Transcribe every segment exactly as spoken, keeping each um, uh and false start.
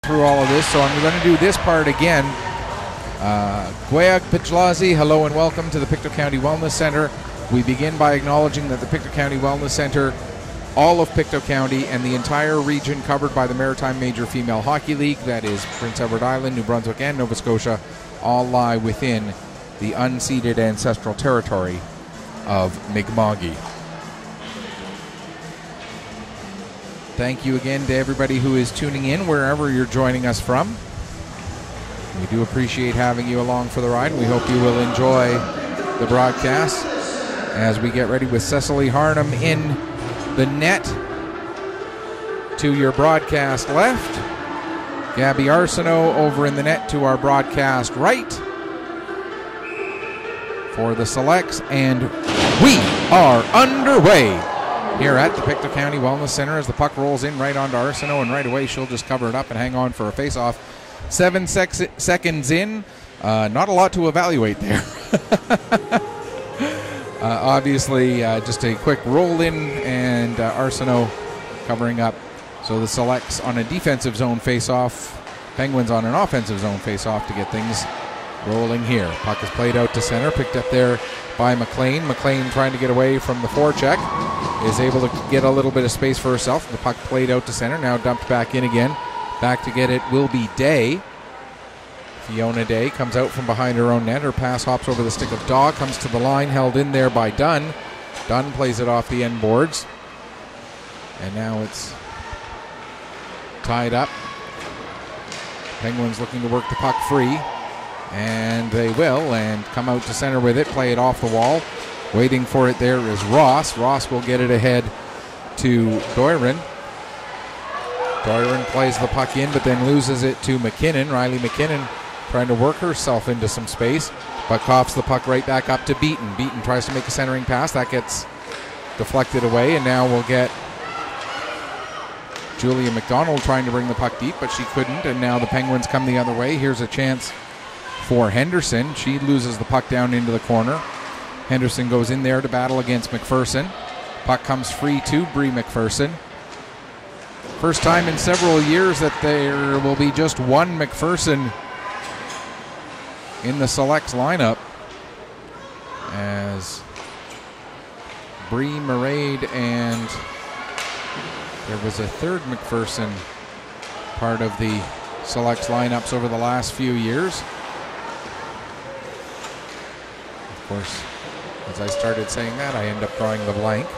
through all of this, so I'm going to do this part again. Uh, Gweag Pitlazi, hello and welcome to the Pictou County Wellness Center. We begin by acknowledging that the Pictou County Wellness Center, all of Pictou County, and the entire region covered by the Maritime Major Female Hockey League, that is Prince Edward Island, New Brunswick, and Nova Scotia, all lie within the unceded ancestral territory of Mi'kma'ki. Thank you again to everybody who is tuning in wherever you're joining us from. We do appreciate having you along for the ride. We hope you will enjoy the broadcast as we get ready with Cecily Harnham in the net. To your broadcast left, Gabby Arsenault over in the net to our broadcast right for the selects, and we are underway here at the Pictou County Wellness Center as the puck rolls in right onto Arsenault, and right away she'll just cover it up and hang on for a face-off. Seven sec- seconds in, uh, not a lot to evaluate there. uh, obviously, uh, just a quick roll in, and uh, Arsenault covering up. So the selects on a defensive zone face-off, Penguins on an offensive zone face-off to get things rolling here. Puck is played out to center, picked up there by McLean. McLean trying to get away from the forecheck, is able to get a little bit of space for herself. The puck played out to center, now dumped back in again. Back to get it will be Day. Fiona Day comes out from behind her own net. Her pass hops over the stick of Daw, comes to the line, held in there by Dunn. Dunn plays it off the end boards. And now it's tied up. Penguins looking to work the puck free. And they will, and come out to center with it, play it off the wall. Waiting for it there is Ross. Ross will get it ahead to Doiron. Doiron plays the puck in, but then loses it to McKinnon. Riley McKinnon trying to work herself into some space, but coughs the puck right back up to Beaton. Beaton tries to make a centering pass. That gets deflected away, and now we'll get Julia McDonald trying to bring the puck deep, but she couldn't, and now the Penguins come the other way. Here's a chance for Henderson. She loses the puck down into the corner. Henderson goes in there to battle against McPherson. Puck comes free to Bree McPherson. First time in several years that there will be just one McPherson in the selects lineup, as Bree Marade and there was a third McPherson part of the selects lineups over the last few years. Of course, as I started saying that, I end up drawing the blank.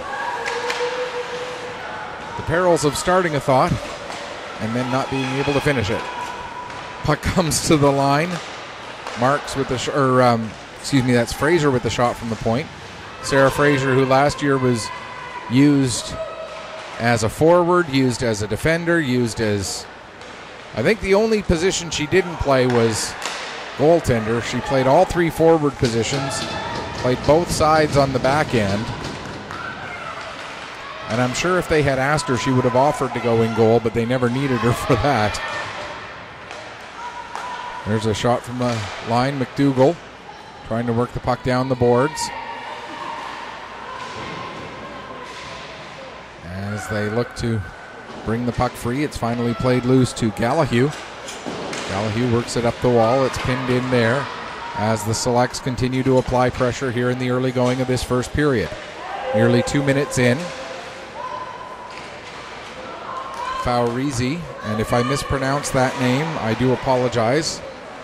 The perils of starting a thought and then not being able to finish it. Puck comes to the line. Marks with the, sh- or um, excuse me, that's Fraser with the shot from the point. Sarah Fraser, who last year was used as a forward, used as a defender, used as, I think the only position she didn't play was goaltender. She played all three forward positions, played both sides on the back end. And I'm sure if they had asked her, she would have offered to go in goal, but they never needed her for that. There's a shot from the line. McDougall trying to work the puck down the boards. As they look to bring the puck free, it's finally played loose to Gallahue. Gallahue works it up the wall. It's pinned in there as the selects continue to apply pressure here in the early going of this first period. Nearly two minutes in. Faurizi, and if I mispronounce that name, I do apologize.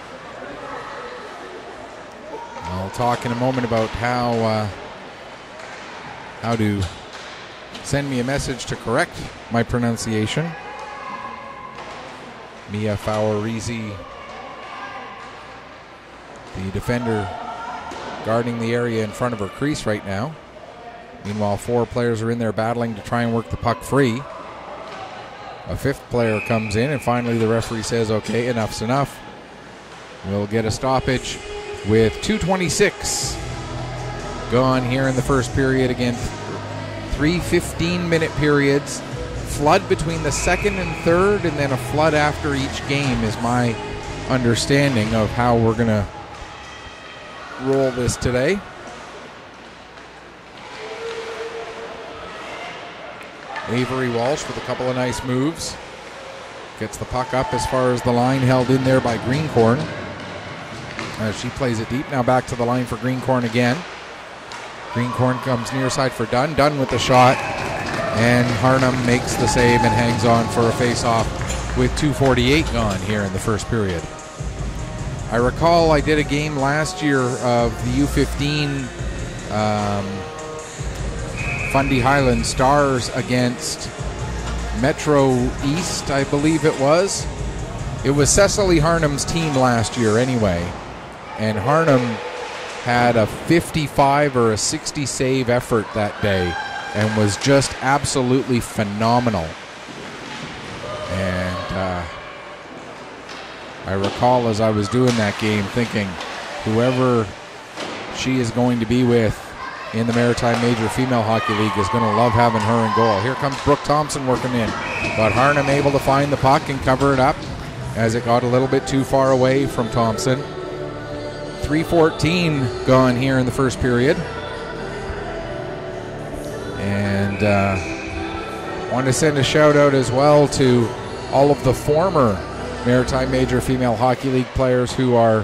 I'll talk in a moment about how uh, how to send me a message to correct my pronunciation. Mia Faurizi, the defender guarding the area in front of her crease right now. Meanwhile, four players are in there battling to try and work the puck free. A fifth player comes in, and finally the referee says, okay, enough's enough. We'll get a stoppage with two twenty-six gone here in the first period. Again, three fifteen-minute periods. Flood between the second and third, and then a flood after each game is my understanding of how we're going to roll this today. Avery Walsh with a couple of nice moves. Gets the puck up as far as the line, held in there by Greencorn. As she plays it deep. Now back to the line for Greencorn again. Greencorn comes near side for Dunn. Dunn with the shot. And Harnham makes the save and hangs on for a face-off with two forty-eight gone here in the first period. I recall I did a game last year of the U fifteen um, Fundy Highland Stars against Metro East, I believe it was. It was Cecily Harnham's team last year anyway. And Harnham had a fifty-five or a sixty save effort that day and was just absolutely phenomenal. And uh, I recall as I was doing that game thinking, whoever she is going to be with in the Maritime Major Female Hockey League is going to love having her in goal. Here comes Brooke Thompson working in, but Harnham able to find the puck and cover it up as it got a little bit too far away from Thompson. three fourteen gone here in the first period. And uh, want to send a shout out as well to all of the former Maritime Major Female Hockey League players who are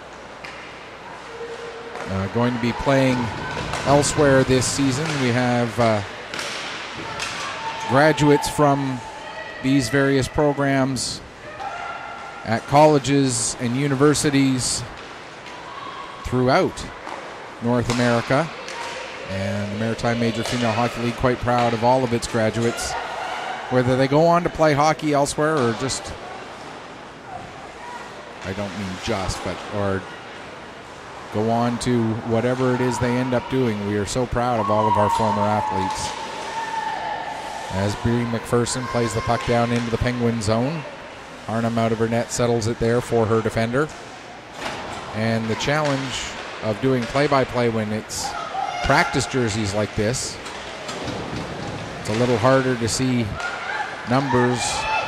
uh, going to be playing elsewhere this season. We have uh, graduates from these various programs at colleges and universities throughout North America. And the Maritime Major Female Hockey League quite proud of all of its graduates, whether they go on to play hockey elsewhere or just, I don't mean just, but or go on to whatever it is they end up doing. We are so proud of all of our former athletes. As Bree McPherson plays the puck down into the Penguin zone. Harnham out of her net settles it there for her defender. And the challenge of doing play-by-play when it's practice jerseys like this, it's a little harder to see numbers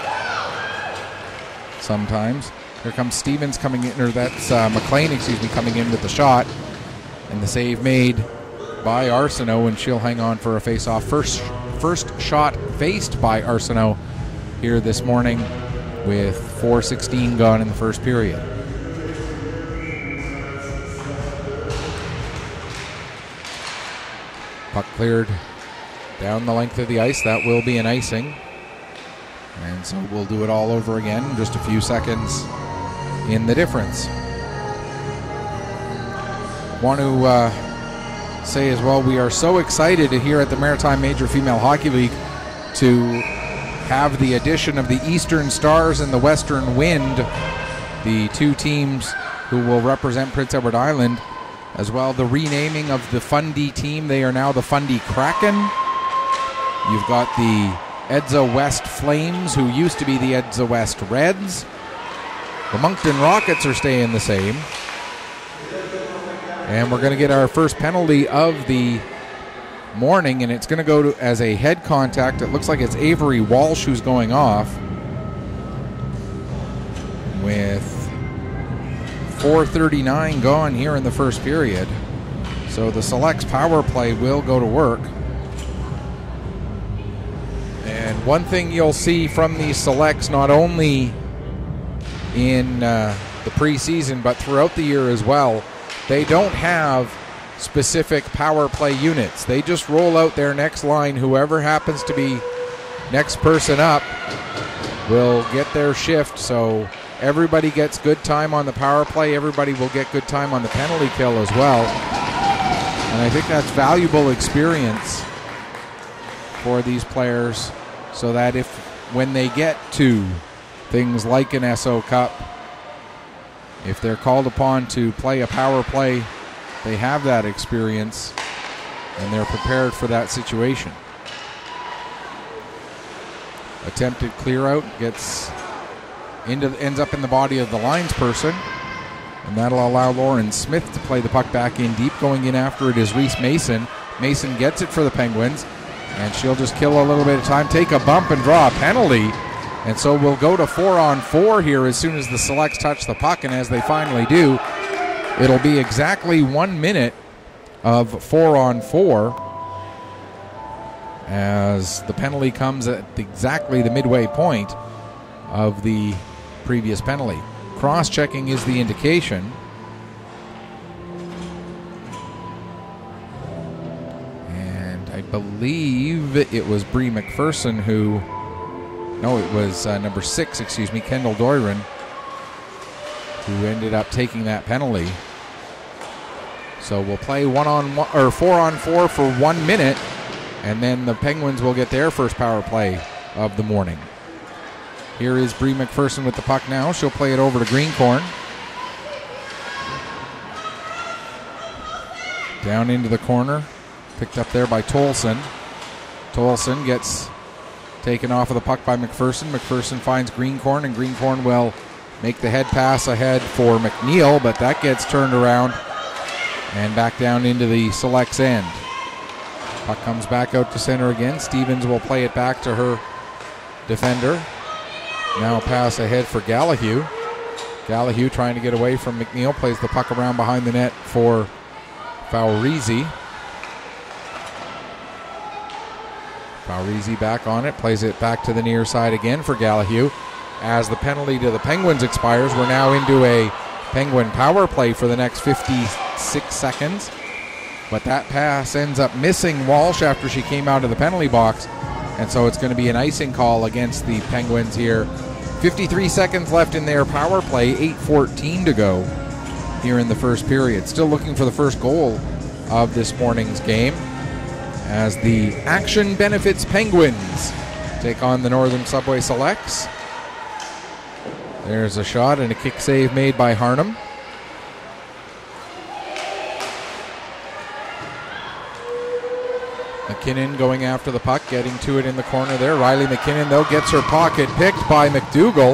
sometimes. Here comes Stevens coming in, or that's uh, McLean, excuse me, coming in with the shot. And the save made by Arsenault, and she'll hang on for a face-off. First, first shot faced by Arsenault here this morning with four sixteen gone in the first period. Puck cleared down the length of the ice. That will be an icing. And so we'll do it all over again. Just a few seconds in the difference. Want to uh, say as well, we are so excited to here at the Maritime Major Female Hockey League to have the addition of the Eastern Stars and the Western Wind, the two teams who will represent Prince Edward Island. As well, the renaming of the Fundy team. They are now the Fundy Kraken. You've got the Edza West Flames, who used to be the Edza West Reds. The Moncton Rockets are staying the same. And we're going to get our first penalty of the morning, and it's going to go to, as a head contact. It looks like it's Avery Walsh who's going off with four thirty-nine gone here in the first period. So the Selects power play will go to work. And one thing you'll see from these Selects, not only in uh, the preseason but throughout the year as well, they don't have specific power play units. They just roll out their next line. Whoever happens to be next person up will get their shift. So everybody gets good time on the power play. Everybody will get good time on the penalty kill as well. And I think that's valuable experience for these players, so that if when they get to things like an S O Cup, if they're called upon to play a power play, they have that experience and they're prepared for that situation. Attempted clear out gets into ends up in the body of the linesperson, and that'll allow Lauren Smith to play the puck back in deep. Going in after it is Reese Mason. Mason gets it for the Penguins, and she'll just kill a little bit of time, take a bump and draw a penalty. And so we'll go to four on four here as soon as the Selects touch the puck, and as they finally do, it'll be exactly one minute of four on four as the penalty comes at exactly the midway point. of the previous penalty. Cross-checking is the indication. And I believe it was Bree McPherson who, no, it was uh, number six, excuse me, Kendall Doiron, who ended up taking that penalty. So we'll play one on one, or four on four for one minute, and then the Penguins will get their first power play of the morning. Here is Bree McPherson with the puck now. She'll play it over to Greencorn. Down into the corner. Picked up there by Tolson. Tolson gets taken off of the puck by McPherson. McPherson finds Greencorn, and Greencorn will make the head pass ahead for McNeil, but that gets turned around and back down into the Select's end. Puck comes back out to center again. Stevens will play it back to her defender. Now pass ahead for Gallahue. Gallahue trying to get away from McNeil. Plays the puck around behind the net for Faurizi. Faurizi back on it. Plays it back to the near side again for Gallahue. As the penalty to the Penguins expires, we're now into a Penguin power play for the next fifty-six seconds. But that pass ends up missing Walsh after she came out of the penalty box. And so it's going to be an icing call against the Penguins here. fifty-three seconds left in their power play, eight fourteen to go here in the first period. Still looking for the first goal of this morning's game as the Action Benefits Penguins take on the Northern Subway Selects. There's a shot and a kick save made by Harnham. McKinnon going after the puck, getting to it in the corner there. Riley McKinnon, though, gets her pocket picked by McDougall.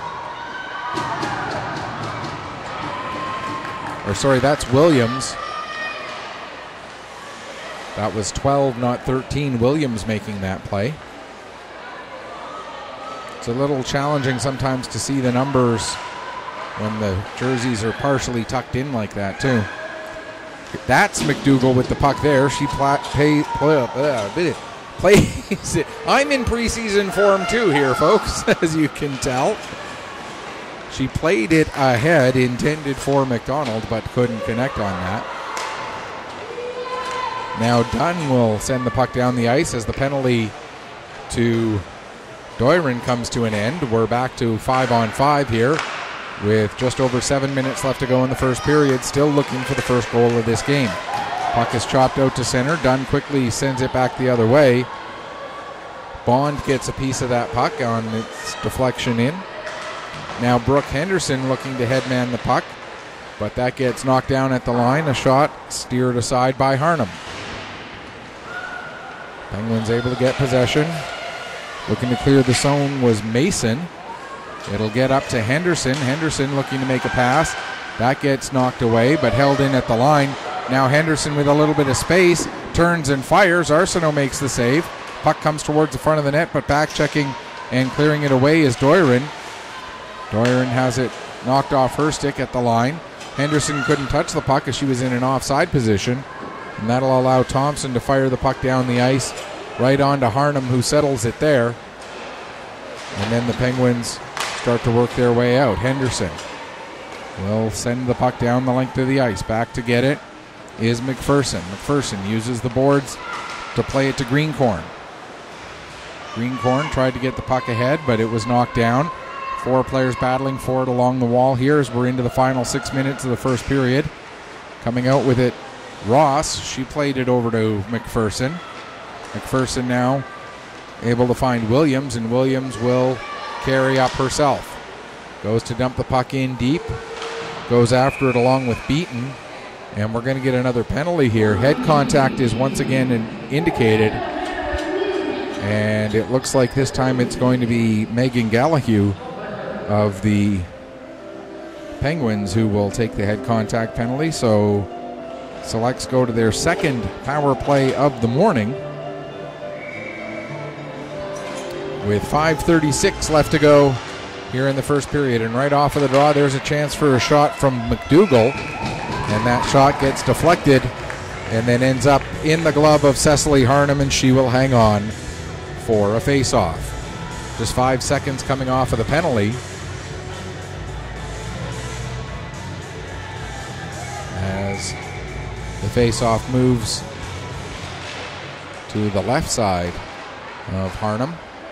Or sorry, that's Williams. That was twelve, not thirteen. Williams making that play. It's a little challenging sometimes to see the numbers when the jerseys are partially tucked in like that, too. That's McDougall with the puck there. She pla- pay, play, uh, plays it. I'm in preseason form too here, folks, as you can tell. She played it ahead, intended for McDonald, but couldn't connect on that. Now Dunn will send the puck down the ice as the penalty to Doiron comes to an end. We're back to five on five here, with just over seven minutes left to go in the first period, still looking for the first goal of this game. Puck is chopped out to center. Dunn quickly sends it back the other way. Bond gets a piece of that puck on its deflection in. Now Brooke Henderson looking to headman the puck, but that gets knocked down at the line. A shot steered aside by Harnham. Penguins able to get possession. Looking to clear the zone was Mason. It'll get up to Henderson. Henderson looking to make a pass. That gets knocked away, but held in at the line. Now Henderson with a little bit of space. Turns and fires. Arsenault makes the save. Puck comes towards the front of the net, but back checking and clearing it away is Doiron. Doiron has it knocked off her stick at the line. Henderson couldn't touch the puck as she was in an offside position. And that'll allow Thompson to fire the puck down the ice right on to Harnham, who settles it there. And then the Penguins start to work their way out. Henderson will send the puck down the length of the ice. Back to get it is McPherson. McPherson uses the boards to play it to Greencorn. Greencorn tried to get the puck ahead, but it was knocked down. Four players battling for it along the wall here as we're into the final six minutes of the first period. Coming out with it, Ross. She played it over to McPherson. McPherson now able to find Williams, and Williams will carry up herself. Goes to dump the puck in deep. Goes after it along with Beaton. And we're going to get another penalty here. Head contact is once again indicated. And it looks like this time it's going to be Megan Gallahue of the Penguins who will take the head contact penalty. So Selects go to their second power play of the morning, with five thirty-six left to go here in the first period. And right off of the draw, there's a chance for a shot from McDougall. And that shot gets deflected and then ends up in the glove of Cecily Harnham, and she will hang on for a face-off. Just five seconds coming off of the penalty. As the face-off moves to the left side of Harnham.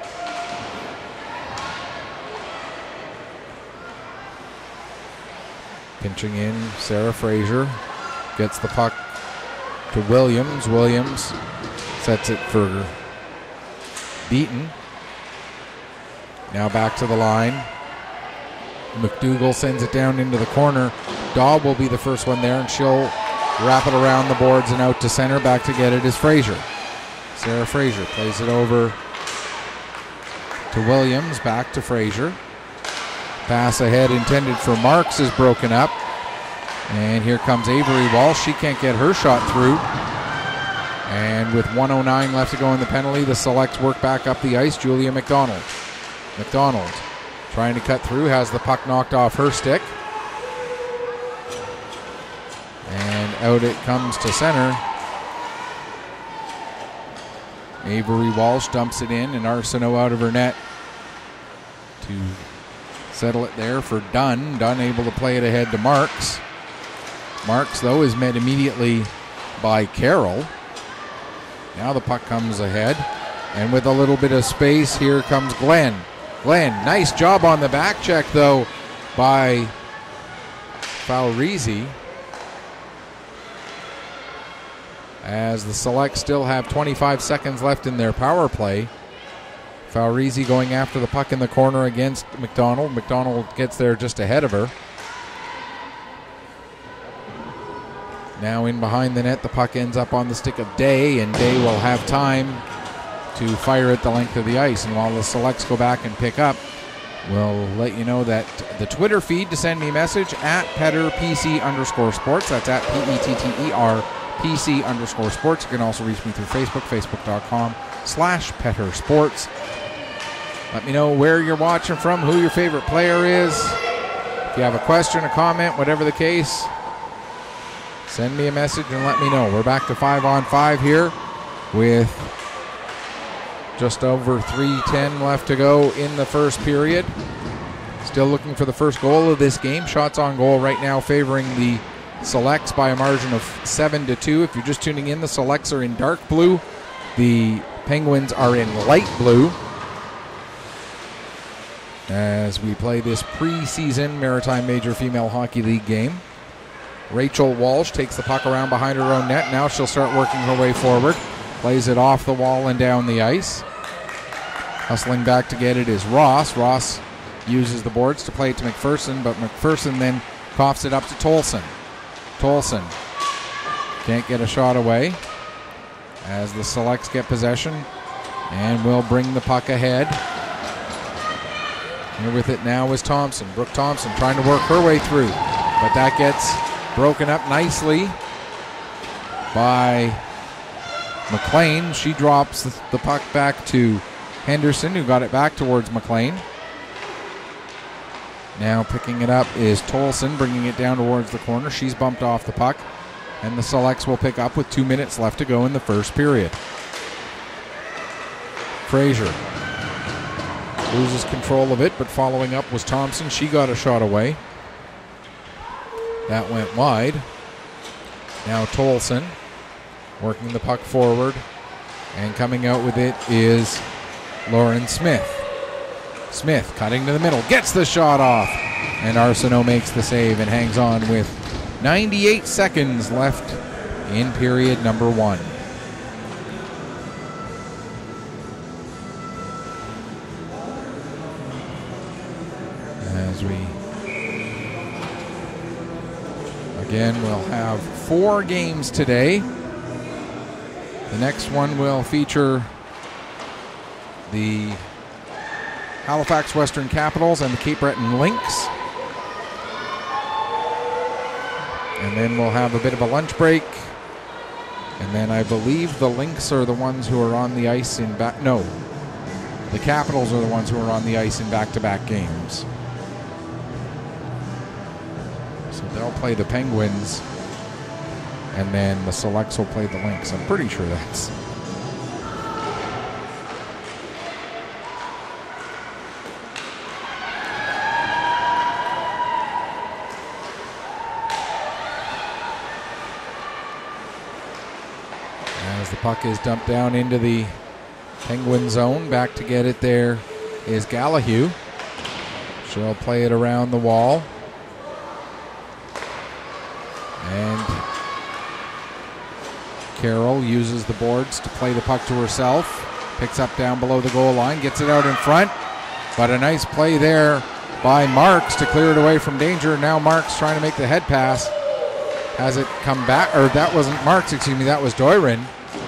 Pinching in, Sarah Fraser gets the puck to Williams. Williams sets it for Beaton. Now back to the line. McDougall sends it down into the corner. Daub will be the first one there, and she'll wrap it around the boards and out to center. Back to get it is Fraser. Sarah Fraser plays it over to Williams. Back to Fraser. Pass ahead intended for Marks is broken up. And here comes Avery Walsh. She can't get her shot through. And with one oh nine left to go in the penalty, the Selects work back up the ice. Julia McDonald. McDonald trying to cut through, has the puck knocked off her stick. And out it comes to center. Avery Walsh dumps it in, and Arsenault out of her net to settle it there for Dunn. Dunn able to play it ahead to Marks. Marks, though, is met immediately by Carroll. Now the puck comes ahead, and with a little bit of space, here comes Glenn. Glenn, nice job on the back check, though, by Faurizi. As the Selects still have twenty-five seconds left in their power play. Faurizi going after the puck in the corner against McDonald. McDonald gets there just ahead of her. Now in behind the net, the puck ends up on the stick of Day, and Day will have time to fire it the length of the ice. And while the Selects go back and pick up, we'll let you know that the Twitter feed to send me a message at PetterPC underscore sports. That's at P E T T E R P C underscore sports. You can also reach me through Facebook, facebook.com slash Petter Sports. Let me know where you're watching from, who your favorite player is. If you have a question, a comment, whatever the case, send me a message and let me know. We're back to five on five here with just over three ten left to go in the first period. Still looking for the first goal of this game. Shots on goal right now favoring the Selects by a margin of seven to two. If you're just tuning in, the Selects are in dark blue. The Penguins are in light blue. As we play this preseason Maritime Major Female Hockey League game. Rachel Walsh takes the puck around behind her own net. Now she'll start working her way forward. Plays it off the wall and down the ice. Hustling back to get it is Ross. Ross uses the boards to play it to McPherson, but McPherson then coughs it up to Tolson. Tolson can't get a shot away as the Selects get possession and will bring the puck ahead. Here with it now is Thompson. Brooke Thompson trying to work her way through, but that gets broken up nicely by McLean. She drops the puck back to Henderson, who got it back towards McLean. Now picking it up is Tolson, bringing it down towards the corner. She's bumped off the puck, and the Selects will pick up with two minutes left to go in the first period. Fraser loses control of it, but following up was Thompson. She got a shot away. That went wide. Now Tolson working the puck forward, and coming out with it is Lauren Smith. Smith cutting to the middle, gets the shot off, and Arsenault makes the save and hangs on with ninety-eight seconds left in period number one. As we again will have four games today. The next one will feature the Halifax Western Capitals and the Cape Breton Lynx. And then we'll have a bit of a lunch break. And then I believe the Lynx are the ones who are on the ice in back. No, the Capitals are the ones who are on the ice in back-to-back games. So they'll play the Penguins, and then the Selects will play the Lynx. I'm pretty sure that's As the puck is dumped down into the Penguin zone, back to get it there is Gallahue. She'll play it around the wall. And Carroll uses the boards to play the puck to herself. Picks up down below the goal line, gets it out in front. But a nice play there by Marks to clear it away from danger. Now Marks trying to make the head pass. Has it come back? Or that wasn't Marks, excuse me, that was Doiron,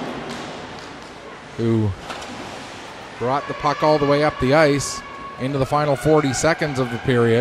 who brought the puck all the way up the ice into the final forty seconds of the period.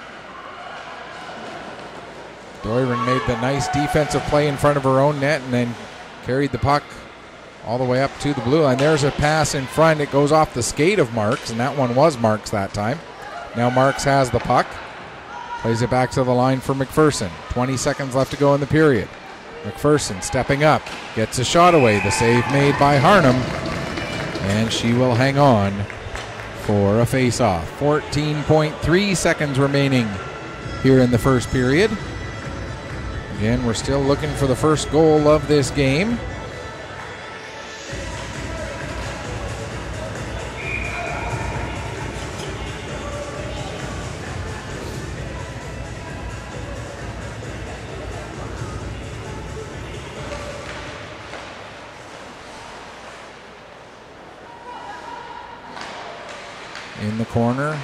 Doiron made the nice defensive play in front of her own net and then carried the puck all the way up to the blue line. There's a pass in front. It goes off the skate of Marks, and that one was Marks that time. Now Marks has the puck. Plays it back to the line for McPherson. twenty seconds left to go in the period. McPherson stepping up. Gets a shot away. The save made by Harnham. And she will hang on for a face-off. fourteen point three seconds remaining here in the first period. Again, we're still looking for the first goal of this game. In the corner,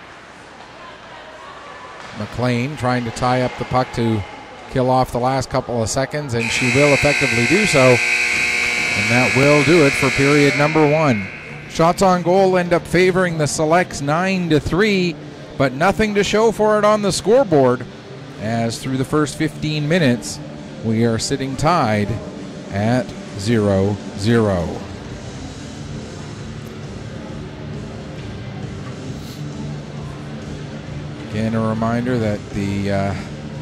McLean trying to tie up the puck to kill off the last couple of seconds, and she will effectively do so. And that will do it for period number one. Shots on goal end up favoring the Selects nine to three, but nothing to show for it on the scoreboard, as through the first fifteen minutes, we are sitting tied at zero zero. Again, a reminder that the uh,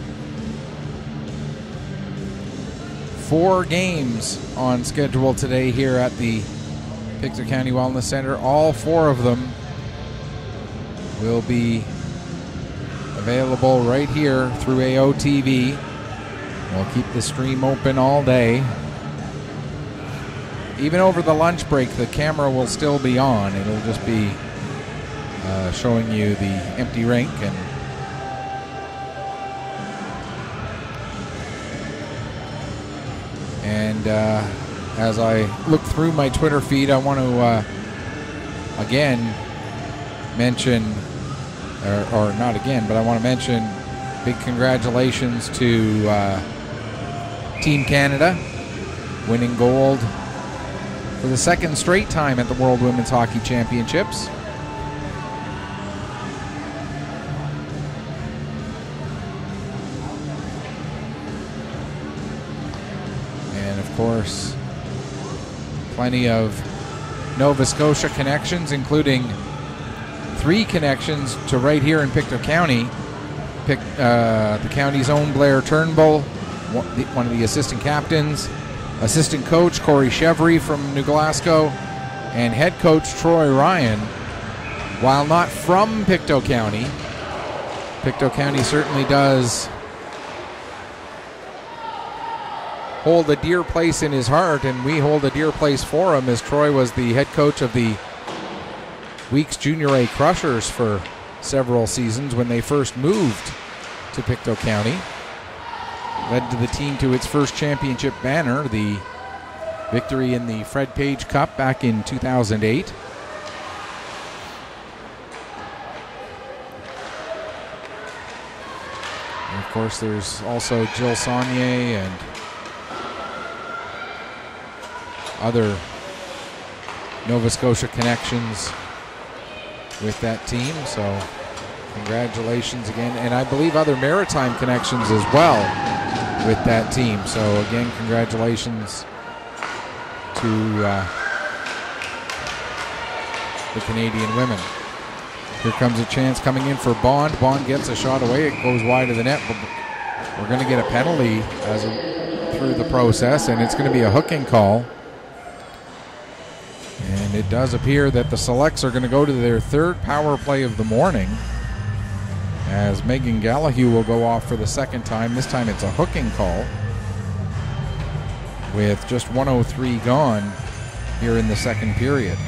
four games on schedule today here at the Pictou County Wellness Center, all four of them will be available right here through A O T V. We'll keep the stream open all day. Even over the lunch break, the camera will still be on. It'll just be Uh, showing you the empty rink. And and uh, as I look through my Twitter feed, I want to uh, again mention, or, or not again, but I want to mention big congratulations to uh, Team Canada winning gold for the second straight time at the World Women's Hockey Championships. Of course, plenty of Nova Scotia connections, including three connections to right here in Pictou County. Pick, uh, the county's own Blair Turnbull, one of the assistant captains, assistant coach Corey Chevry from New Glasgow, and head coach Troy Ryan. While not from Pictou County, Pictou County certainly does hold a dear place in his heart, and we hold a dear place for him, as Troy was the head coach of the Weeks Junior A Crushers for several seasons when they first moved to Pictou County. Led to the team to its first championship banner, the victory in the Fred Page Cup back in two thousand eight. And of course, there's also Jill Saunier and other Nova Scotia connections with that team, so congratulations again. And I believe other Maritime connections as well with that team, so again, congratulations to uh, the Canadian women. Here comes a chance coming in for Bond. Bond gets a shot away, it goes wide of the net, but we're going to get a penalty as a, through the process, and it's going to be a hooking call. And it does appear that the Selects are going to go to their third power play of the morning, as Megan Gallahue will go off for the second time. This time it's a hooking call. with just one oh three gone here in the second period.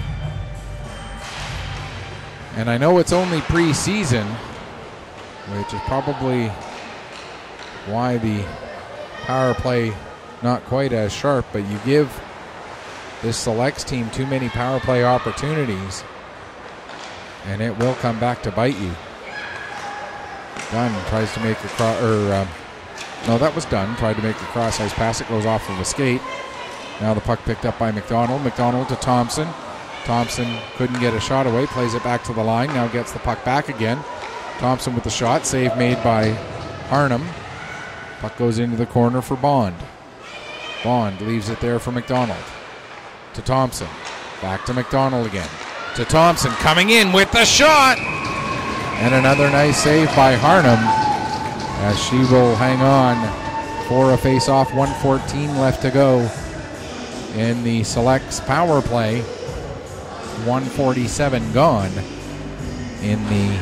And I know it's only preseason, which is probably why the power play not quite as sharp, but you give this Selects team too many power play opportunities and it will come back to bite you. Dunn tries to make a cross, or um, no, that was Dunn, tried to make a cross ice pass. It goes off of a skate. Now the puck picked up by McDonald. McDonald to Thompson. Thompson couldn't get a shot away, plays it back to the line, now gets the puck back again. Thompson with the shot, save made by Harnum. Puck goes into the corner for Bond. Bond leaves it there for McDonald. To Thompson. Back to McDonald again. To Thompson, coming in with the shot! And another nice save by Harnum as she will hang on for a face-off. one fourteen left to go in the Selects power play. one forty-seven gone in the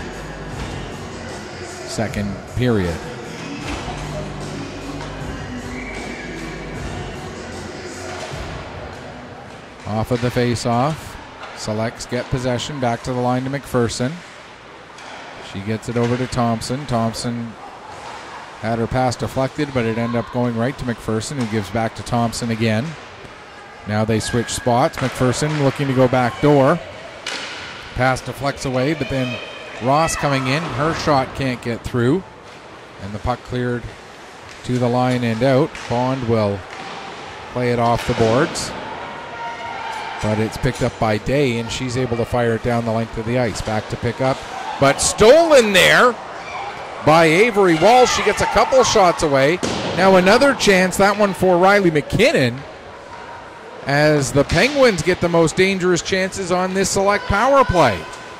second period. Off of the face-off, Selects get possession, back to the line to McPherson. She gets it over to Thompson. Thompson had her pass deflected, but it ended up going right to McPherson, who gives back to Thompson again. Now they switch spots. McPherson looking to go back door. Pass deflects away, but then Ross coming in. Her shot can't get through. And the puck cleared to the line and out. Bond will play it off the boards. But it's picked up by Day, and she's able to fire it down the length of the ice. Back to pick up. But stolen there by Avery Walsh. She gets a couple shots away. Now another chance, that one for Riley McKinnon, as the Penguins get the most dangerous chances on this Select power play.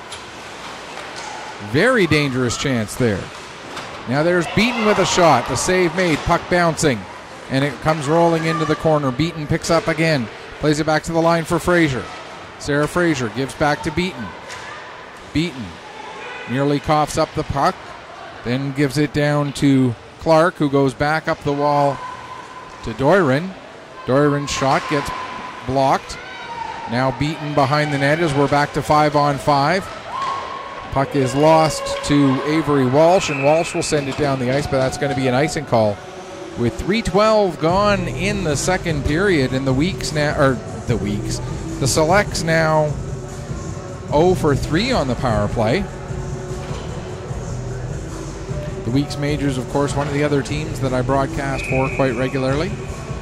Very dangerous chance there. Now there's Beaton with a shot. The save made, puck bouncing, and it comes rolling into the corner. Beaton picks up again, plays it back to the line for Fraser. Sarah Fraser gives back to Beaton. Beaton nearly coughs up the puck, then gives it down to Clark, who goes back up the wall to Doiron. Doiron's shot gets blocked. Now Beaton behind the net as we're back to five on five. Puck is lost to Avery Walsh, and Walsh will send it down the ice, but that's going to be an icing call. With three twelve gone in the second period, and the Weeks now, or the Weeks, the Selects now oh for three on the power play. The Weeks Majors, of course, one of the other teams that I broadcast for quite regularly.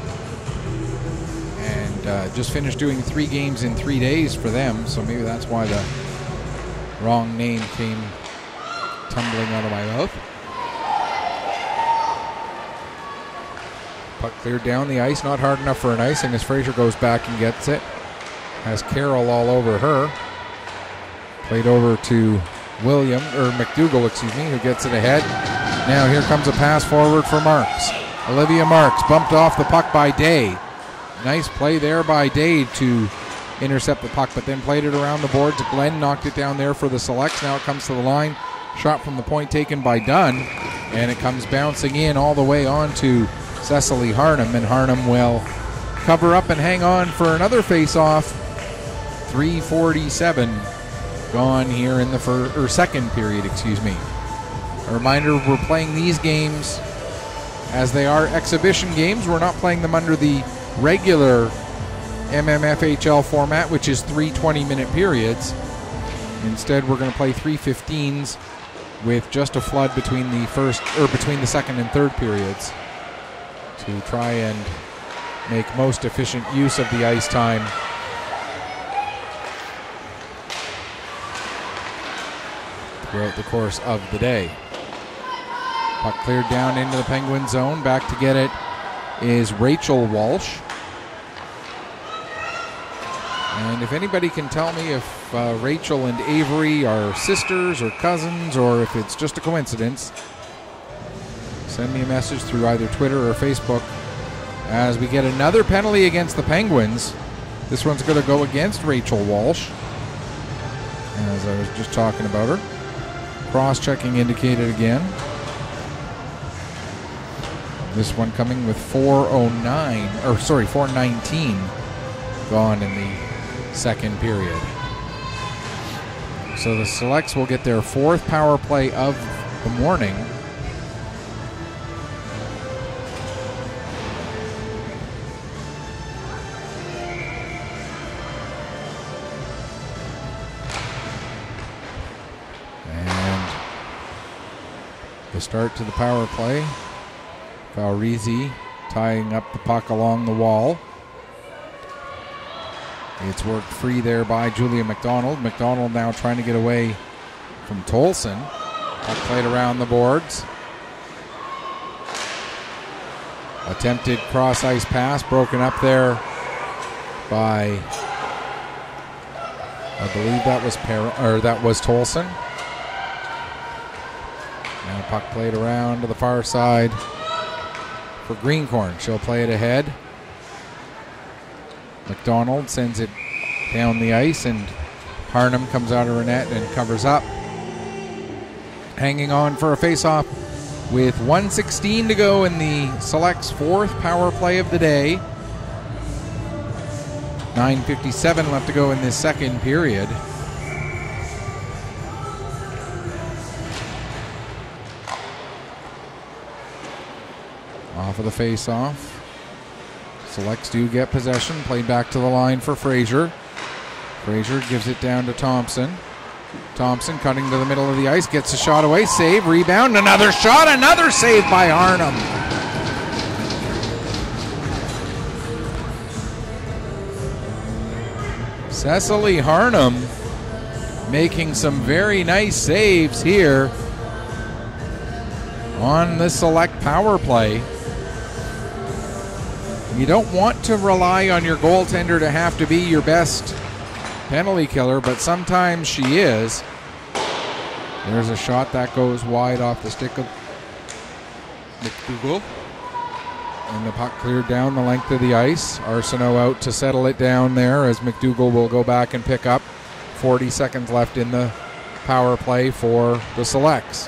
And uh, just finished doing three games in three days for them, so maybe that's why the wrong name came tumbling out of my mouth. Puck cleared down the ice, not hard enough for an icing as Fraser goes back and gets it. Has Carroll all over her. Played over to William, or McDougall, excuse me, who gets it ahead. Now here comes a pass forward for Marks. Olivia Marks bumped off the puck by Day. Nice play there by Day to intercept the puck, but then played it around the boards. Glenn knocked it down there for the Selects. Now it comes to the line. Shot from the point taken by Dunn, and it comes bouncing in all the way on to Cecily Harnum, and Harnum will cover up and hang on for another face-off. three forty-seven gone here in the first or second period, excuse me. A reminder, we're playing these games as they are exhibition games. We're not playing them under the regular M M F H L format, which is three twenty-minute periods. Instead, we're going to play three fifteens with just a flood between the first or between the second and third periods to try and make most efficient use of the ice time. Throughout the course of the day. Puck cleared down into the Penguin zone. Back to get it is Rachel Walsh. And if anybody can tell me if uh, Rachel and Avery are sisters or cousins, or if it's just a coincidence, send me a message through either Twitter or Facebook. As we get another penalty against the Penguins. This one's going to go against Rachel Walsh, as I was just talking about her. Cross-checking indicated again. This one coming with four oh nine, or sorry, four nineteen gone in the second period. So the Selects will get their fourth power play of the morning. And the start to the power play. Faurizi tying up the puck along the wall. It's worked free there by Julia McDonald. McDonald now trying to get away from Tolson. Puck played around the boards. Attempted cross-ice pass broken up there by, I believe that was Par- or that was Tolson. Now puck played around to the far side for Greencorn. She'll play it ahead. McDonald sends it down the ice, and Harnham comes out of her net and covers up. Hanging on for a face-off with one sixteen to go in the Selects' fourth power play of the day. nine fifty-seven left to go in this second period. Off of the face-off. Selects do get possession. Played back to the line for Fraser. Fraser gives it down to Thompson. Thompson cutting to the middle of the ice. Gets a shot away. Save. Rebound. Another shot. Another save by Harnham. Cecily Harnham making some very nice saves here on the Select power play. You don't want to rely on your goaltender to have to be your best penalty killer, but sometimes she is. There's a shot that goes wide off the stick of McDougall. And the puck cleared down the length of the ice. Arsenault out to settle it down there as McDougall will go back and pick up. forty seconds left in the power play for the Selects.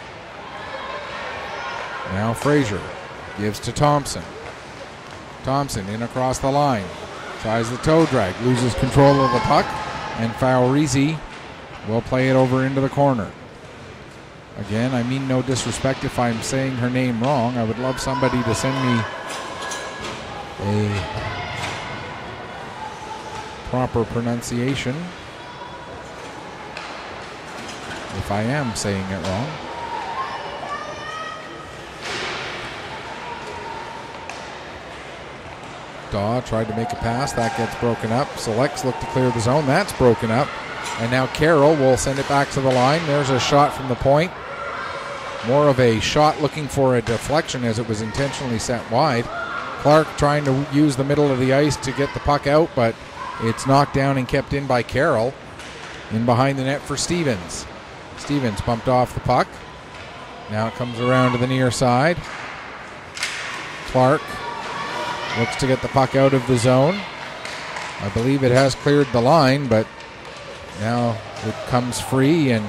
Now Fraser gives to Thompson. Thompson in across the line. Tries the toe drag. Loses control of the puck. And Faurizi will play it over into the corner. Again, I mean no disrespect if I'm saying her name wrong. I would love somebody to send me a proper pronunciation if I am saying it wrong. Daw tried to make a pass. That gets broken up. Selects look to clear the zone. That's broken up. And now Carroll will send it back to the line. There's a shot from the point. More of a shot looking for a deflection as it was intentionally set wide. Clark trying to use the middle of the ice to get the puck out, but it's knocked down and kept in by Carroll. In behind the net for Stevens. Stevens pumped off the puck. Now it comes around to the near side. Clark looks to get the puck out of the zone. I believe it has cleared the line, but now it comes free, and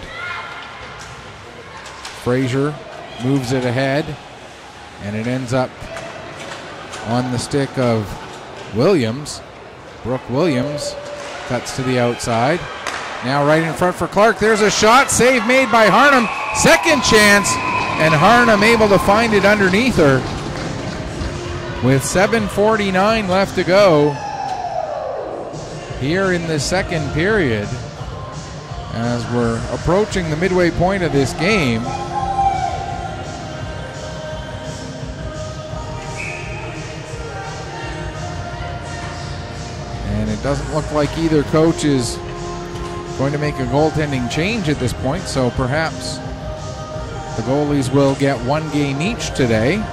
Fraser moves it ahead, and it ends up on the stick of Williams. Brooke Williams cuts to the outside. Now right in front for Clark. There's a shot. Save made by Harnham. Second chance, and Harnham able to find it underneath her. With seven forty-nine left to go here in the second period, as we're approaching the midway point of this game. And it doesn't look like either coach is going to make a goaltending change at this point, so perhaps the goalies will get one game each today.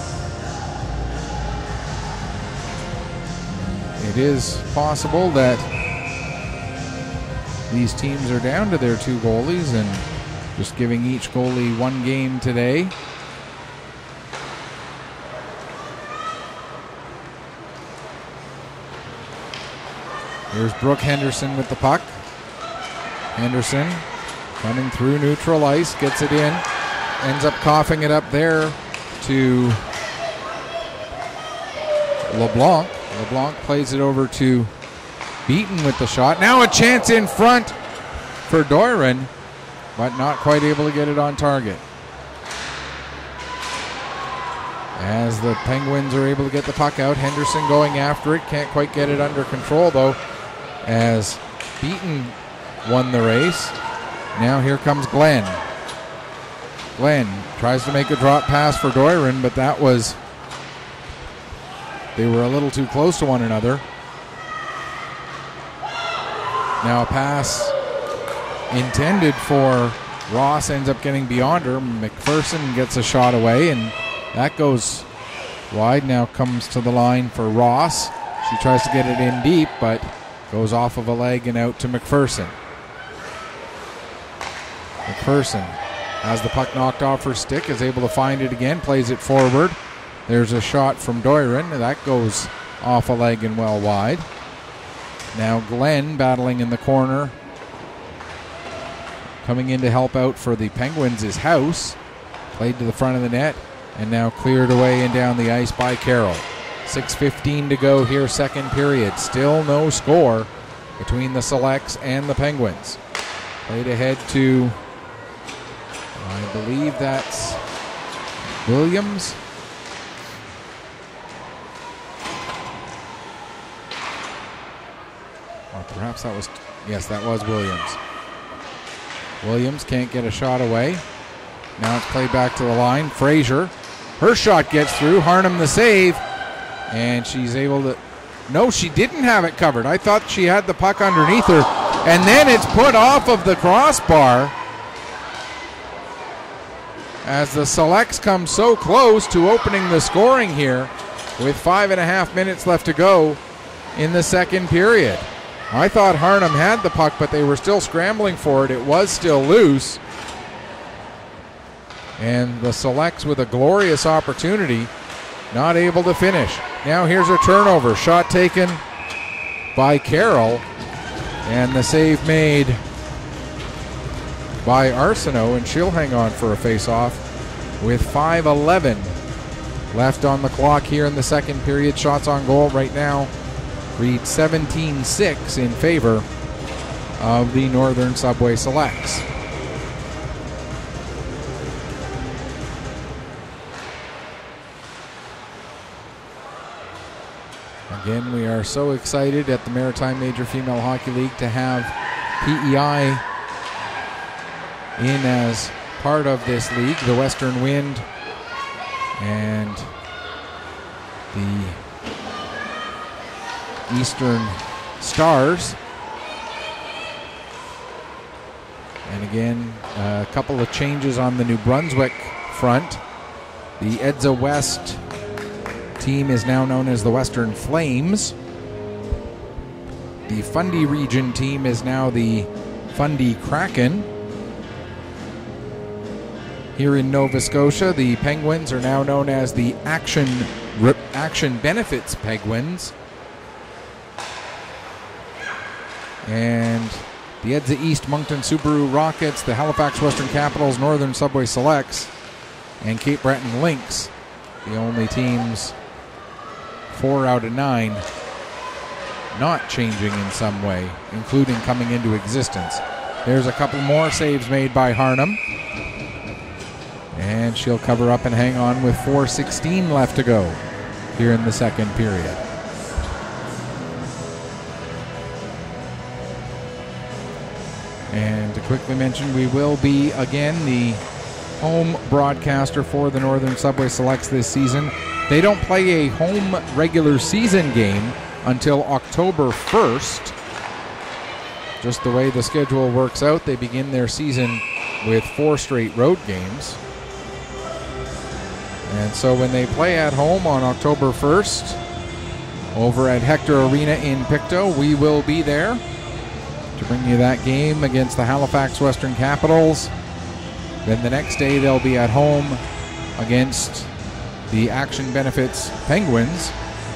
It is possible that these teams are down to their two goalies and just giving each goalie one game today. Here's Brooke Henderson with the puck. Henderson coming through neutral ice, gets it in, ends up coughing it up there to LeBlanc. LeBlanc plays it over to Beaton with the shot. Now a chance in front for Doiron, but not quite able to get it on target. As the Penguins are able to get the puck out, Henderson going after it. Can't quite get it under control, though, as Beaton won the race. Now here comes Glenn. Glenn tries to make a drop pass for Doiron, but that was... they were a little too close to one another. Now a pass intended for Ross ends up getting beyond her. McPherson gets a shot away, and that goes wide. Now comes to the line for Ross. She tries to get it in deep, but goes off of a leg and out to McPherson. McPherson has the puck knocked off her stick, is able to find it again, plays it forward. There's a shot from Doiron. That goes off a leg and well wide. Now Glenn battling in the corner. Coming in to help out for the Penguins is House. Played to the front of the net and now cleared away and down the ice by Carroll. six fifteen to go here, second period. Still no score between the Selects and the Penguins. Played ahead to, I believe that's Williams. Or perhaps that was, yes, that was Williams. Williams can't get a shot away. Now it's played back to the line. Frazier, her shot gets through. Harnham the save, and she's able to, no, she didn't have it covered. I thought she had the puck underneath her, and then it's put off of the crossbar as the Selects come so close to opening the scoring here with five and a half minutes left to go in the second period. I thought Harnham had the puck, but they were still scrambling for it. It was still loose. And the Selects with a glorious opportunity, not able to finish. Now here's a turnover. Shot taken by Carroll. And the save made by Arsenault, and she'll hang on for a face-off with five eleven left on the clock here in the second period. Shots on goal right now read seventeen six in favor of the Northern Subway Selects. Again, we are so excited at the Maritime Major Female Hockey League to have P E I in as part of this league. The Western Wind and the Eastern Stars. And again, a couple of changes on the New Brunswick front. The Edza West team is now known as the Western Flames. The Fundy region team is now the Fundy Kraken. Here in Nova Scotia, the Penguins are now known as the Action, Action Benefits Penguins. And the Edza East Moncton Subaru Rockets, the Halifax Western Capitals, Northern Subway Selects, and Cape Breton Lynx, the only teams four out of nine not changing in some way, including coming into existence. There's a couple more saves made by Harnham, and she'll cover up and hang on with four sixteen left to go here in the second period. And to quickly mention, we will be again the home broadcaster for the Northern Subway Selects this season. They don't play a home regular season game until October first. Just the way the schedule works out, they begin their season with four straight road games. And so when they play at home on October first over at Hector Arena in Pictou, we will be there to bring you that game against the Halifax Western Capitals. Then the next day they'll be at home against the Action Benefits Penguins.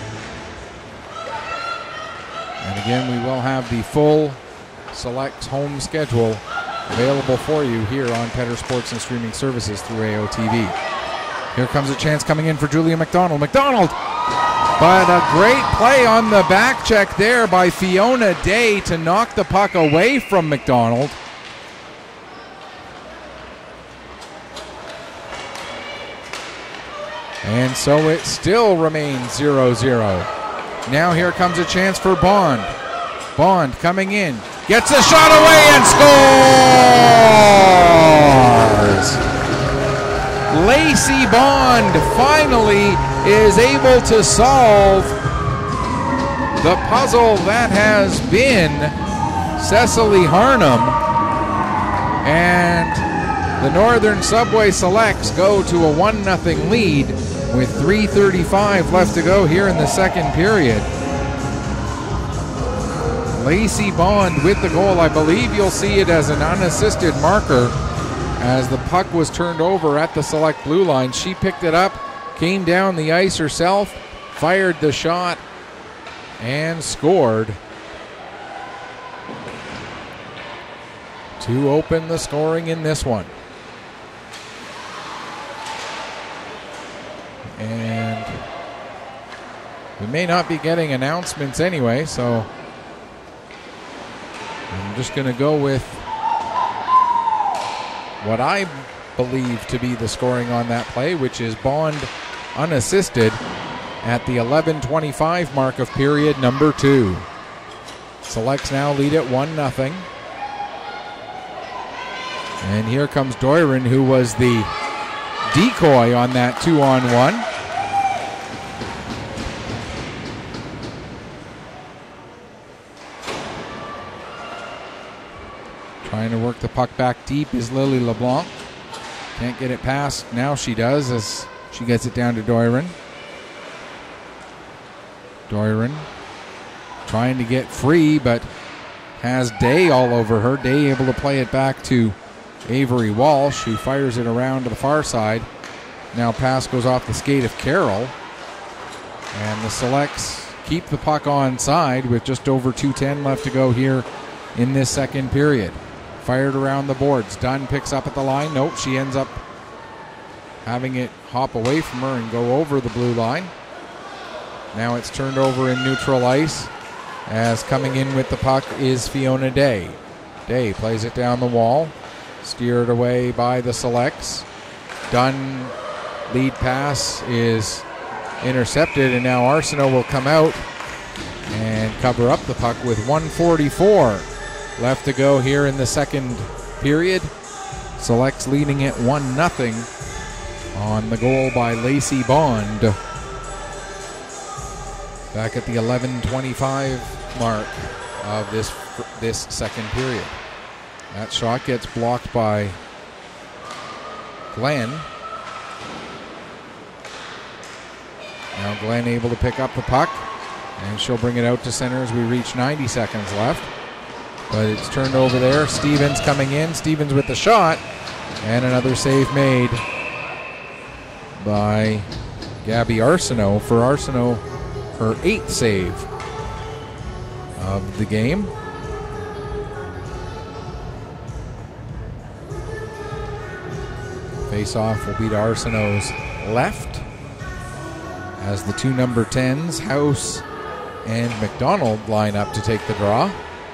And again, we will have the full Selects home schedule available for you here on Petter Sports and Streaming Services through A O T V. Here comes a chance coming in for Julia McDonald. McDonald But a great play on the back check there by Fiona Day to knock the puck away from McDonald. And so it still remains zero zero. Now here comes a chance for Bond. Bond coming in. Gets a shot away and scores! Lacey Bond finally is able to solve the puzzle that has been Cecily Harnham. And the Northern Subway Selects go to a one nothing lead with three thirty-five left to go here in the second period. Lacey Bond with the goal. I believe you'll see it as an unassisted marker as the puck was turned over at the Select blue line. She picked it up, came down the ice herself, fired the shot, and scored to open the scoring in this one. And we may not be getting announcements anyway, so I'm just going to go with what I believe to be the scoring on that play, which is Bond unassisted at the eleven twenty-five mark of period number two. Selects now lead at one nothing. And here comes Doiron, who was the decoy on that two on one. Trying to work the puck back deep is Lily LeBlanc. Can't get it past. Now she does as she gets it down to Doiron. Doiron trying to get free, but has Day all over her. Day able to play it back to Avery Walsh, who fires it around to the far side. Now pass goes off the skate of Carroll. And the Selects keep the puck onside with just over two ten left to go here in this second period. Fired around the boards. Dunn picks up at the line. Nope, she ends up having it hop away from her and go over the blue line. Now it's turned over in neutral ice as coming in with the puck is Fiona Day. Day plays it down the wall. Steered away by the Selects. Dunn lead pass is intercepted, and now Arsenault will come out and cover up the puck with one forty-four left to go here in the second period. Selects leading at one nothing on the goal by Lacey Bond. Back at the eleven twenty-five mark of this this second period. That shot gets blocked by Glenn. Now Glenn able to pick up the puck, and she'll bring it out to center as we reach ninety seconds left. But it's turned over there. Stevens coming in. Stevens with the shot. And another save made by Gabby Arsenault. For Arsenault, her eighth save of the game. Face-off will be to Arsenault's left as the two number tens, House and McDonald, line up to take the draw.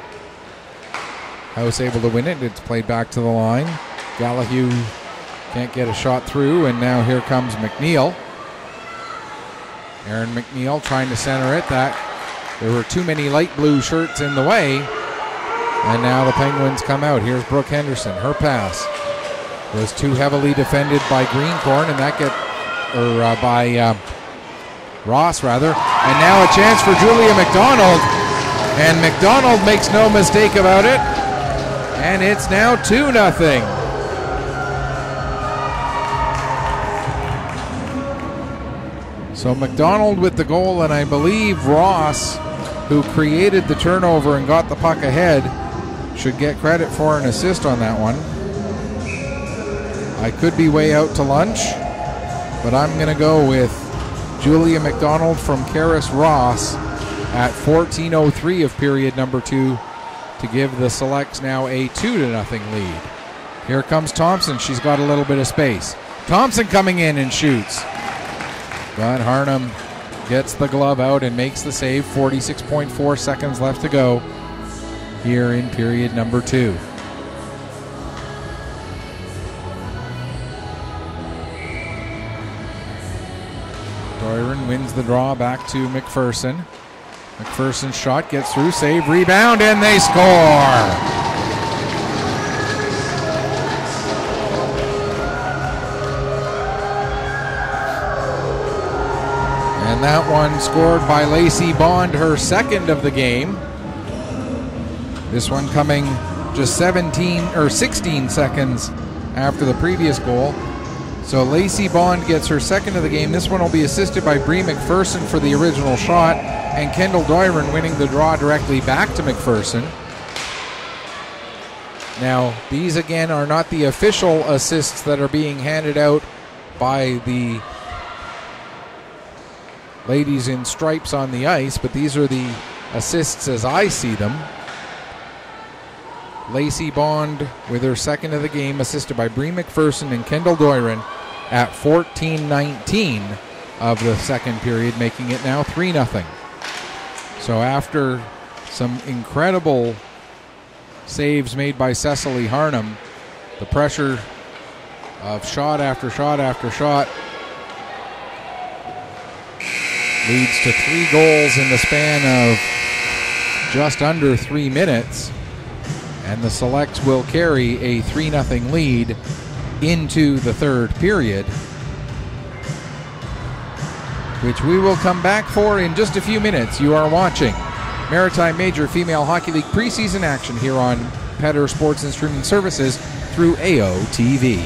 House able to win it. It's played back to the line. Gallahue can't get a shot through, and now here comes McNeil. Aaron McNeil trying to center it. That there were too many light blue shirts in the way, and now the Penguins come out. Here's Brooke Henderson. Her pass was too heavily defended by Greencorn, and that get or uh, by uh, Ross rather. And now a chance for Julia McDonald, and McDonald makes no mistake about it. And it's now two nothing. So McDonald with the goal, and I believe Ross, who created the turnover and got the puck ahead, should get credit for an assist on that one. I could be way out to lunch, but I'm going to go with Julia McDonald from Karis Ross at fourteen oh three of period number two to give the Selects now a two to nothing lead. Here comes Thompson. She's got a little bit of space. Thompson coming in and shoots. But Harnham gets the glove out and makes the save. forty-six point four seconds left to go here in period number two. Doiron wins the draw back to McPherson. McPherson's shot gets through, save, rebound, and they score! And that one scored by Lacey Bond, her second of the game. This one coming just seventeen or sixteen seconds after the previous goal. So Lacey Bond gets her second of the game. This one will be assisted by Bree McPherson for the original shot, and Kendall Doiron winning the draw directly back to McPherson. Now, these again are not the official assists that are being handed out by the ladies in stripes on the ice, but these are the assists as I see them. Lacey Bond with her second of the game, assisted by Bree McPherson and Kendall Doiron at fourteen nineteen of the second period, making it now three nothing. So after some incredible saves made by Cecily Harnham, the pressure of shot after shot after shot leads to three goals in the span of just under three minutes. And the Selects will carry a three nothing lead into the third period, which we will come back for in just a few minutes. You are watching Maritime Major Female Hockey League preseason action here on Petter Sports and Streaming Services through A O T V.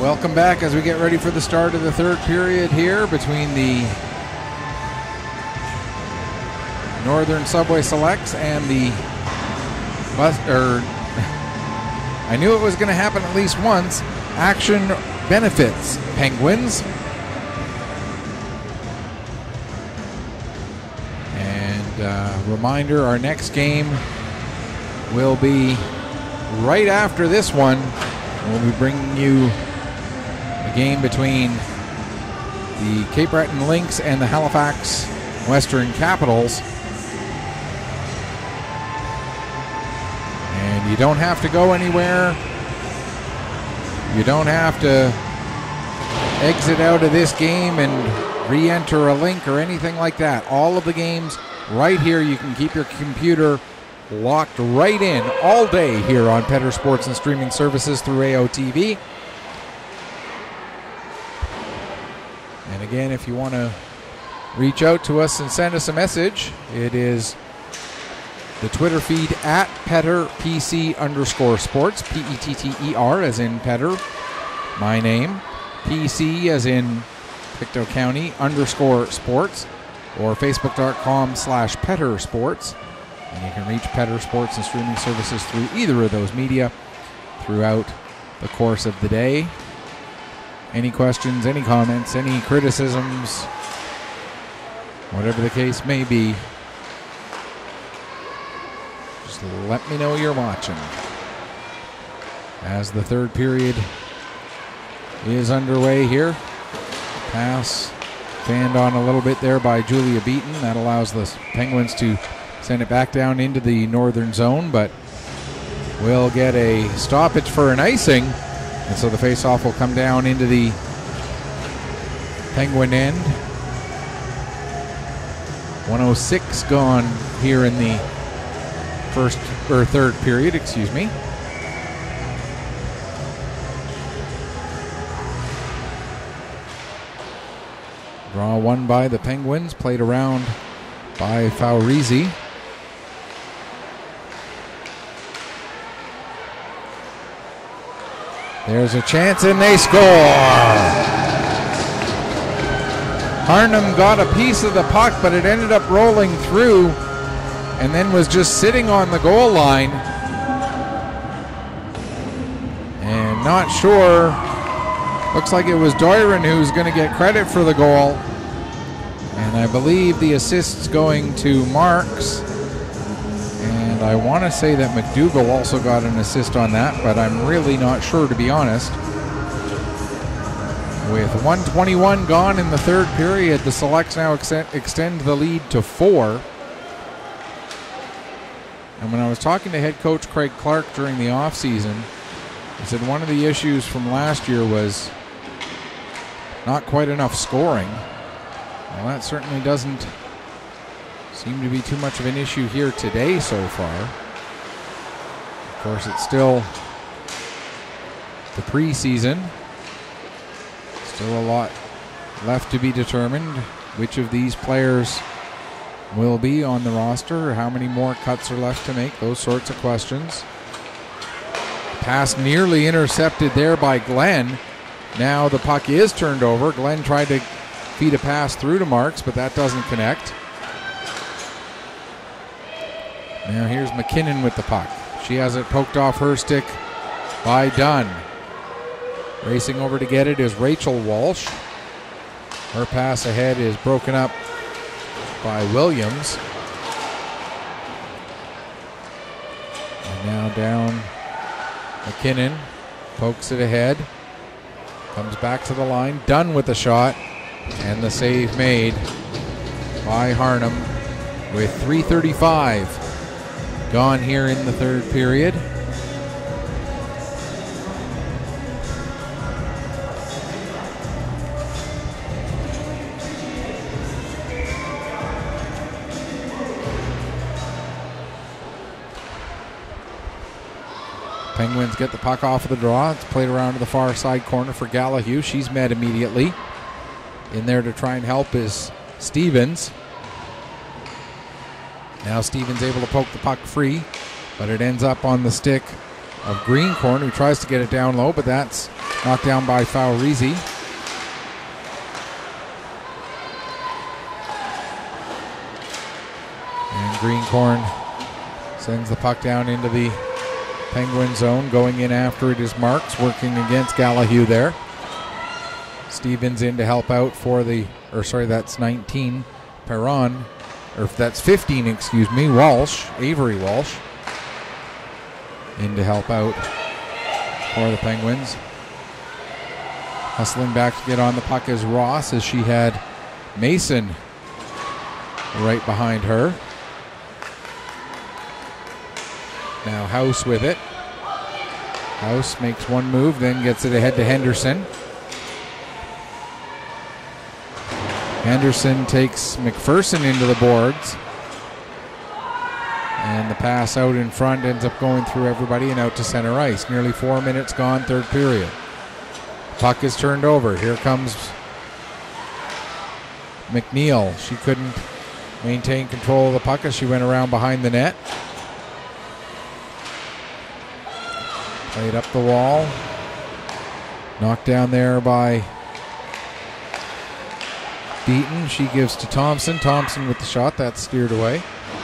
Welcome back as we get ready for the start of the third period here between the Northern Subway Selects and the bus. Or I knew it was going to happen at least once. Action Benefits Penguins. And uh, reminder: our next game will be right after this one. We'll be bringing you a game between the Cape Breton Lynx and the Halifax Western Capitals. And you don't have to go anywhere. You don't have to exit out of this game and re-enter a link or anything like that. All of the games right here. You can keep your computer locked right in all day here on Petter Sports and Streaming Services through A O T V. And again, if you want to reach out to us and send us a message, it is the Twitter feed at PetterPC underscore sports, P E T T E R as in Petter, my name, P C as in Pictou County underscore sports, or Facebook.com slash Petter Sports. And you can reach Petter Sports and Streaming Services through either of those media throughout the course of the day. Any questions, any comments, any criticisms, whatever the case may be, just let me know you're watching. As the third period is underway here. Pass fanned on a little bit there by Julia Beaton. That allows the Penguins to send it back down into the northern zone, but we'll get a stoppage for an icing. And so the faceoff will come down into the Penguin end. one oh six gone here in the first or third period, excuse me. Draw one by the Penguins, played around by Faurizi. There's a chance and they score. Harnum got a piece of the puck, but it ended up rolling through and then was just sitting on the goal line. And not sure. Looks like it was Doiron who's going to get credit for the goal. And I believe the assist's going to Marks. And I want to say that McDougall also got an assist on that, but I'm really not sure, to be honest. With one twenty-one gone in the third period, the Selects now extend, extend the lead to four. And when I was talking to head coach Craig Clark during the offseason, he said one of the issues from last year was not quite enough scoring. Well, that certainly doesn't seem to be too much of an issue here today so far. Of course, it's still the preseason. Still a lot left to be determined. Which of these players will be on the roster, or how many more cuts are left to make, those sorts of questions. Pass nearly intercepted there by Glenn. Now the puck is turned over. Glenn tried to feed a pass through to Marks, but that doesn't connect. Now here's McKinnon with the puck. She has it poked off her stick by Dunn. Racing over to get it is Rachel Walsh. Her pass ahead is broken up by Williams. And now down McKinnon. Pokes it ahead. Comes back to the line. Dunn with the shot. And the save made by Harnum with three thirty-five gone here in the third period. Penguins get the puck off of the draw. It's played around to the far side corner for Gallahue. She's met immediately. In there to try and help is Stevens. Now Stevens able to poke the puck free, but it ends up on the stick of Greencorn, who tries to get it down low, but that's Knocked down by Faurizi. And Greencorn sends the puck down into the Penguin zone. Going in after it is Marks, working against Gallahue there. Stevens in to help out for the, or sorry, that's nineteen, Perron, or if that's fifteen, excuse me, Walsh, Avery Walsh, in to help out for the Penguins. Hustling back to get on the puck is Ross, as she had Mason right behind her. Now House with it. House makes one move, then gets it ahead to Henderson. Henderson takes McPherson into the boards. And the pass out in front ends up going through everybody and out to center ice. Nearly four minutes gone, third period. Puck is turned over. Here comes McNeil. She couldn't maintain control of the puck as she went around behind the net. Played up the wall. Knocked down there by Deaton. She gives to Thompson. Thompson with the shot. That's steered away.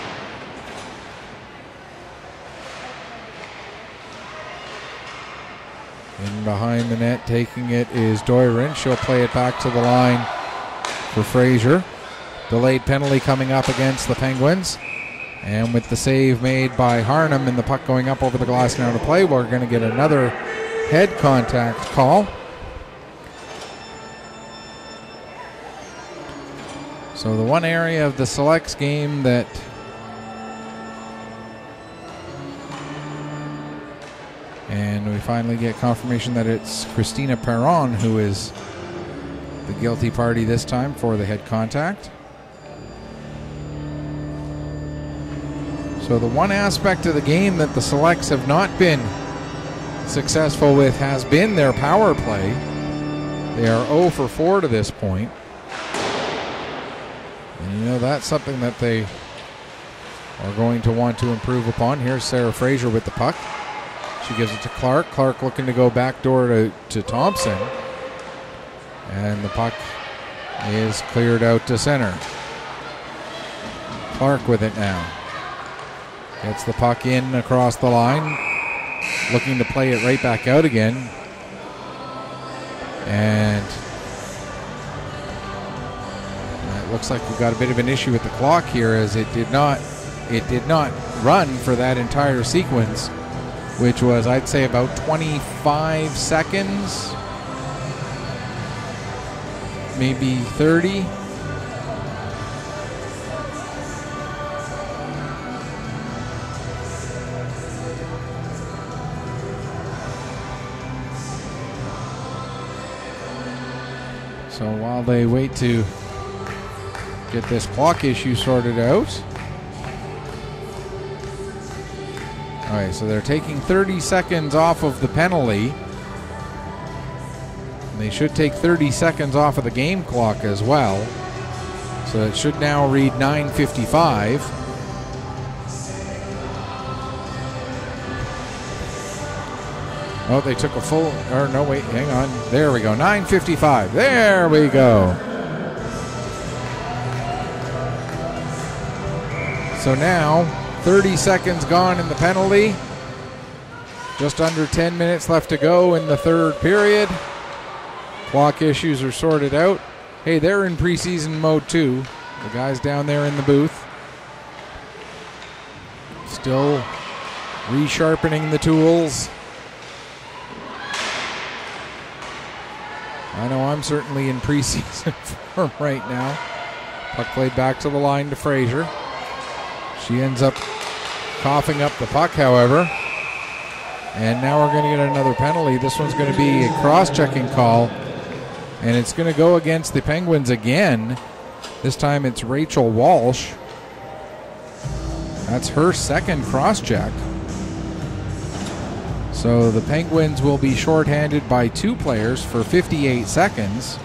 In behind the net, taking it is Doiron. She'll play it back to the line for Fraser. Delayed penalty coming up against the Penguins. And with the save made by Harnham and the puck going up over the glass now to play, we're going to get another head contact call. So the one area of the Selects game that and we finally get confirmation that it's Christina Perron who is the guilty party this time for the head contact. So the one aspect of the game that the Selects have not been successful with has been their power play. They are zero for four to this point. And you know, that's something that they are going to want to improve upon. Here's Sarah Fraser with the puck. She gives it to Clark. Clark looking to go backdoor to, to Thompson. And the puck is cleared out to center. Clark with it now. Gets the puck in across the line. Looking to play it right back out again. And it looks like we've got a bit of an issue with the clock here, as it did not it did not run for that entire sequence, which was, I'd say, about twenty-five seconds, maybe thirty. So while they wait to get this clock issue sorted out. All right, so they're taking thirty seconds off of the penalty. And they should take thirty seconds off of the game clock as well. So it should now read nine fifty-five. Oh, they took a full, or no, wait, hang on. There we go, nine fifty-five. There we go. So now, thirty seconds gone in the penalty. Just under ten minutes left to go in the third period. Clock issues are sorted out. Hey, they're in preseason mode too. The guys down there in the booth. Still resharpening the tools. I know I'm certainly in preseason form right now. Puck played back to the line to Fraser. She ends up coughing up the puck, however. And now we're going to get another penalty. This one's going to be a cross-checking call. And it's going to go against the Penguins again. This time it's Rachel Walsh. That's her second cross-check. So the Penguins will be shorthanded by two players for fifty-eight seconds.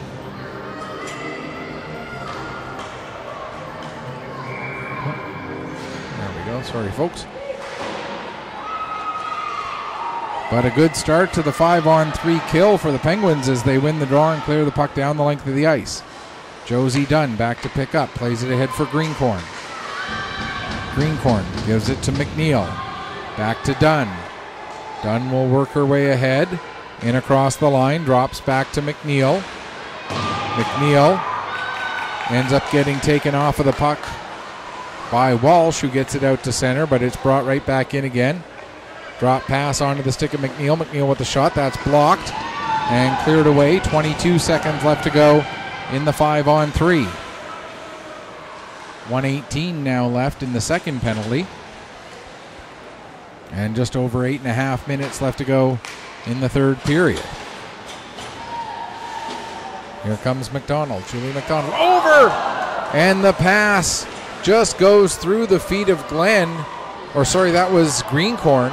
There we go. Sorry, folks. But a good start to the five-on-three kill for the Penguins as they win the draw and clear the puck down the length of the ice. Josie Dunn back to pick up, plays it ahead for Greencorn. Greencorn gives it to McNeil. Back to Dunn. Dunn will work her way ahead, in across the line, drops back to McNeil. McNeil ends up getting taken off of the puck by Walsh, who gets it out to center, but it's brought right back in again. Drop pass onto the stick of McNeil. McNeil with the shot. That's blocked and cleared away. twenty-two seconds left to go in the five-on-three. one eighteen now left in the second penalty. And just over eight and a half minutes left to go in the third period. Here comes McDonald. Julie McDonald over! And the pass just goes through the feet of Glenn. Or sorry, that was Greencorn.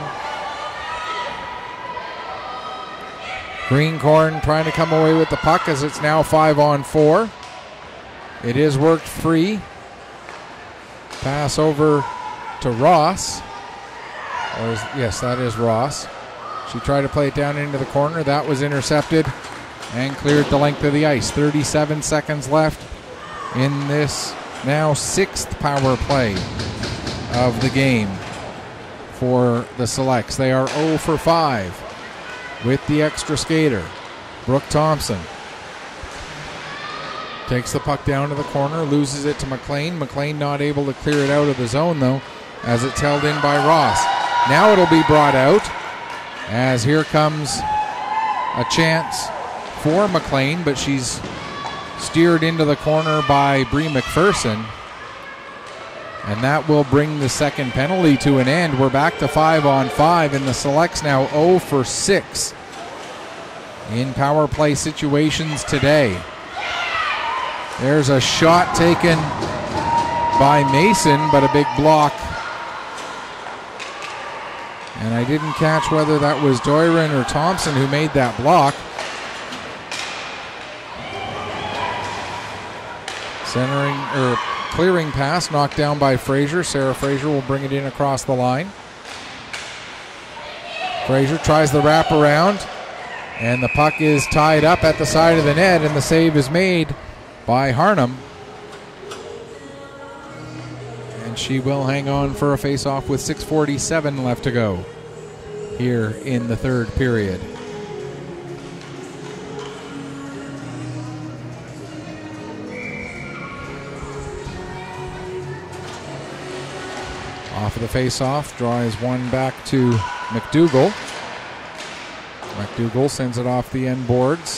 Greencorn trying to come away with the puck as it's now five on four. It is worked free. Pass over to Ross. Or is, yes, that is Ross. She tried to play it down into the corner. That was intercepted and cleared the length of the ice. thirty-seven seconds left in this now sixth power play of the game for the Selects. They are oh for five with the extra skater. Brooke Thompson takes the puck down to the corner, loses it to McLean. McLean not able to clear it out of the zone though, as it's held in by Ross. Now it'll be brought out as here comes a chance for McLean, but she's steered into the corner by Bree McPherson. And that will bring the second penalty to an end. We're back to five on five, and the Selects now oh for six in power play situations today. There's a shot taken by Mason, but a big block. And I didn't catch whether that was Doiron or Thompson who made that block. Centering, or clearing pass, knocked down by Fraser. Sarah Fraser will bring it in across the line. Fraser tries the wraparound, and the puck is tied up at the side of the net, and the save is made by Harnham. And she will hang on for a face-off with six forty-seven left to go here in the third period. Off of the face-off, draw is one back to McDougall. McDougall sends it off the end boards.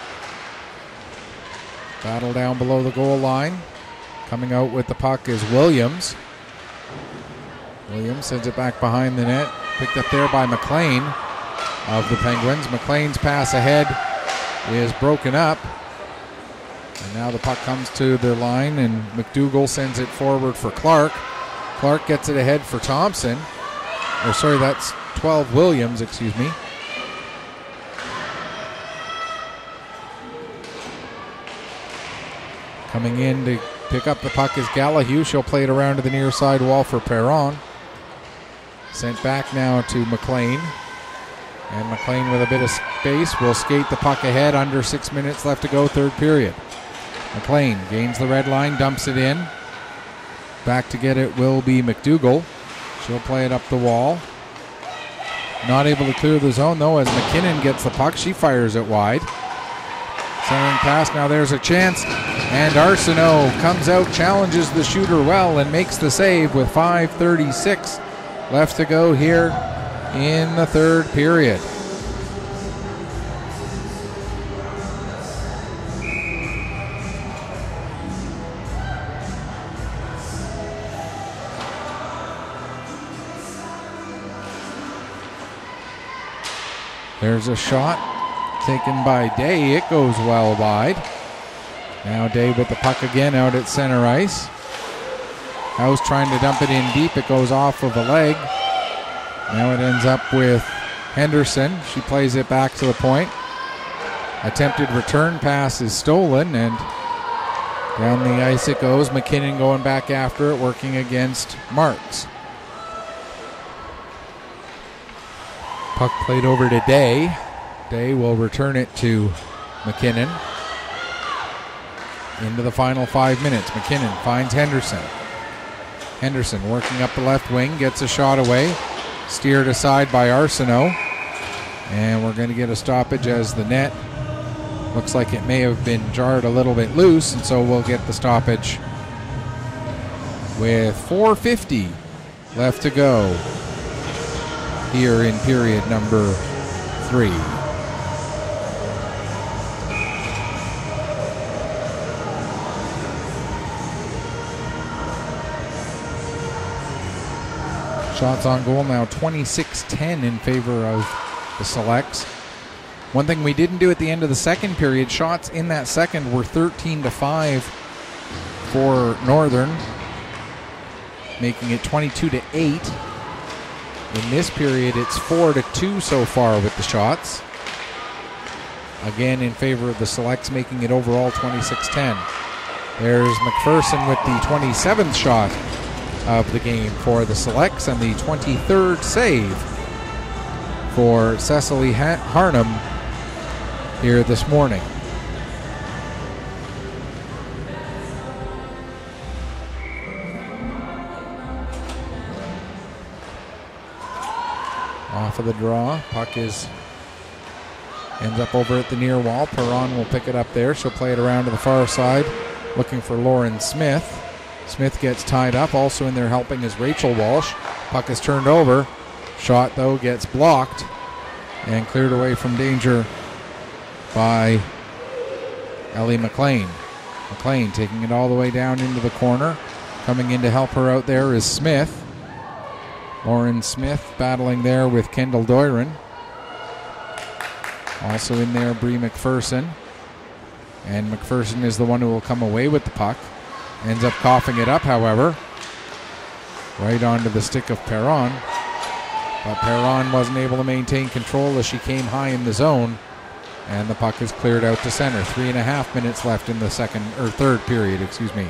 Battle down below the goal line. Coming out with the puck is Williams. Williams sends it back behind the net. Picked up there by McLean of the Penguins. McLean's pass ahead is broken up. And now the puck comes to the line, and McDougall sends it forward for Clark. Clark gets it ahead for Thompson. Or sorry, that's twelve Williams, excuse me. Coming in to pick up the puck is Gallahue. She'll play it around to the near side wall for Perron. Sent back now to McLean. And McLean with a bit of space will skate the puck ahead. Under six minutes left to go, third period. McLean gains the red line, dumps it in. Back to get it will be McDougall. She'll play it up the wall. Not able to clear the zone though as McKinnon gets the puck. She fires it wide. Centering pass, now there's a chance. And Arsenault comes out, challenges the shooter well, and makes the save with five thirty-six left to go here in the third period. There's a shot taken by Day. It goes well wide. Now Day with the puck again out at center ice. House trying to dump it in deep. It goes off of a leg. Now it ends up with Henderson. She plays it back to the point. Attempted return pass is stolen, and down the ice it goes. McKinnon going back after it, working against Marks. Puck played over to Day. Day will return it to McKinnon. Into the final five minutes. McKinnon finds Henderson. Henderson working up the left wing, gets a shot away. Steered aside by Arsenault. And we're going to get a stoppage as the net looks like it may have been jarred a little bit loose, and so we'll get the stoppage with four fifty left to go here in period number three. Shots on goal now twenty-six ten in favor of the Selects. One thing we didn't do at the end of the second period, shots in that second were thirteen to five for Northern, making it twenty-two to eight. In this period, it's four to two so far with the shots. Again, in favor of the Selects, making it overall twenty-six ten. There's McPherson with the twenty-seventh shot of the game for the Selects and the twenty-third save for Cecily ha- Harnham here this morning. Off of the draw, puck is ends up over at the near wall. Perron will pick it up there. She'll play it around to the far side, looking for Lauren Smith. Smith gets tied up. Also in there helping is Rachel Walsh. Puck is turned over. Shot, though, gets blocked and cleared away from danger by Ellie McLean. McLean taking it all the way down into the corner. Coming in to help her out there is Smith. Lauren Smith battling there with Kendall Doiron. Also in there, Bree McPherson. And McPherson is the one who will come away with the puck. Ends up coughing it up, however. Right onto the stick of Perron. But Perron wasn't able to maintain control as she came high in the zone. And the puck is cleared out to center. Three and a half minutes left in the second or third period, excuse me.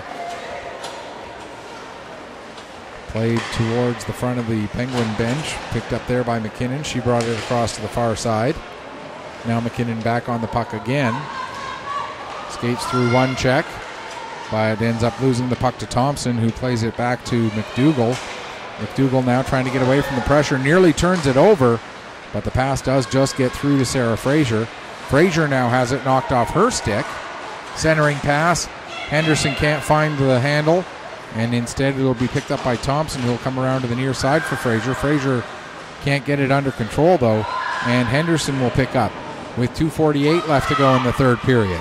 Played towards the front of the Penguin bench. Picked up there by McKinnon. She brought it across to the far side. Now McKinnon back on the puck again. Skates through one check. But ends up losing the puck to Thompson, who plays it back to McDougall. McDougall now trying to get away from the pressure. Nearly turns it over. But the pass does just get through to Sarah Fraser. Fraser now has it knocked off her stick. Centering pass. Henderson can't find the handle. And instead it'll be picked up by Thompson, who will come around to the near side for Fraser. Fraser can't get it under control, though. And Henderson will pick up with two forty-eight left to go in the third period.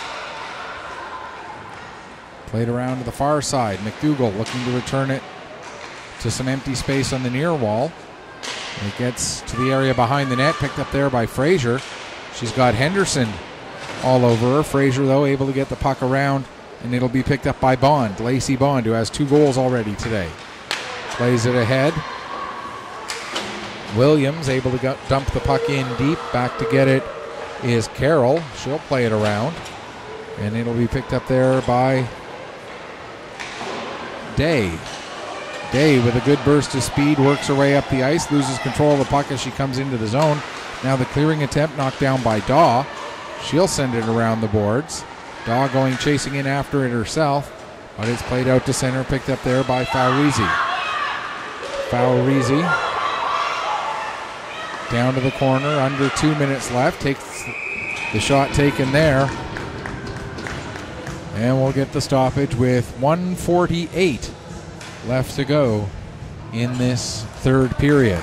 Played around to the far side. McDougall looking to return it to some empty space on the near wall. It gets to the area behind the net, picked up there by Fraser. She's got Henderson all over her. Fraser, though, able to get the puck around, and it'll be picked up by Bond, Lacey Bond, who has two goals already today. Plays it ahead. Williams able to go, dump the puck in deep. Back to get it is Carroll. She'll play it around, and it'll be picked up there by Day. Day with a good burst of speed works her way up the ice, loses control of the puck as she comes into the zone. Now the clearing attempt knocked down by Daw. She'll send it around the boards. Daw going chasing in after it herself, but it's played out to center, picked up there by Fabrizi. Fabrizi down to the corner, under two minutes left, takes the shot taken there. And we'll get the stoppage with one forty-eight left to go in this third period.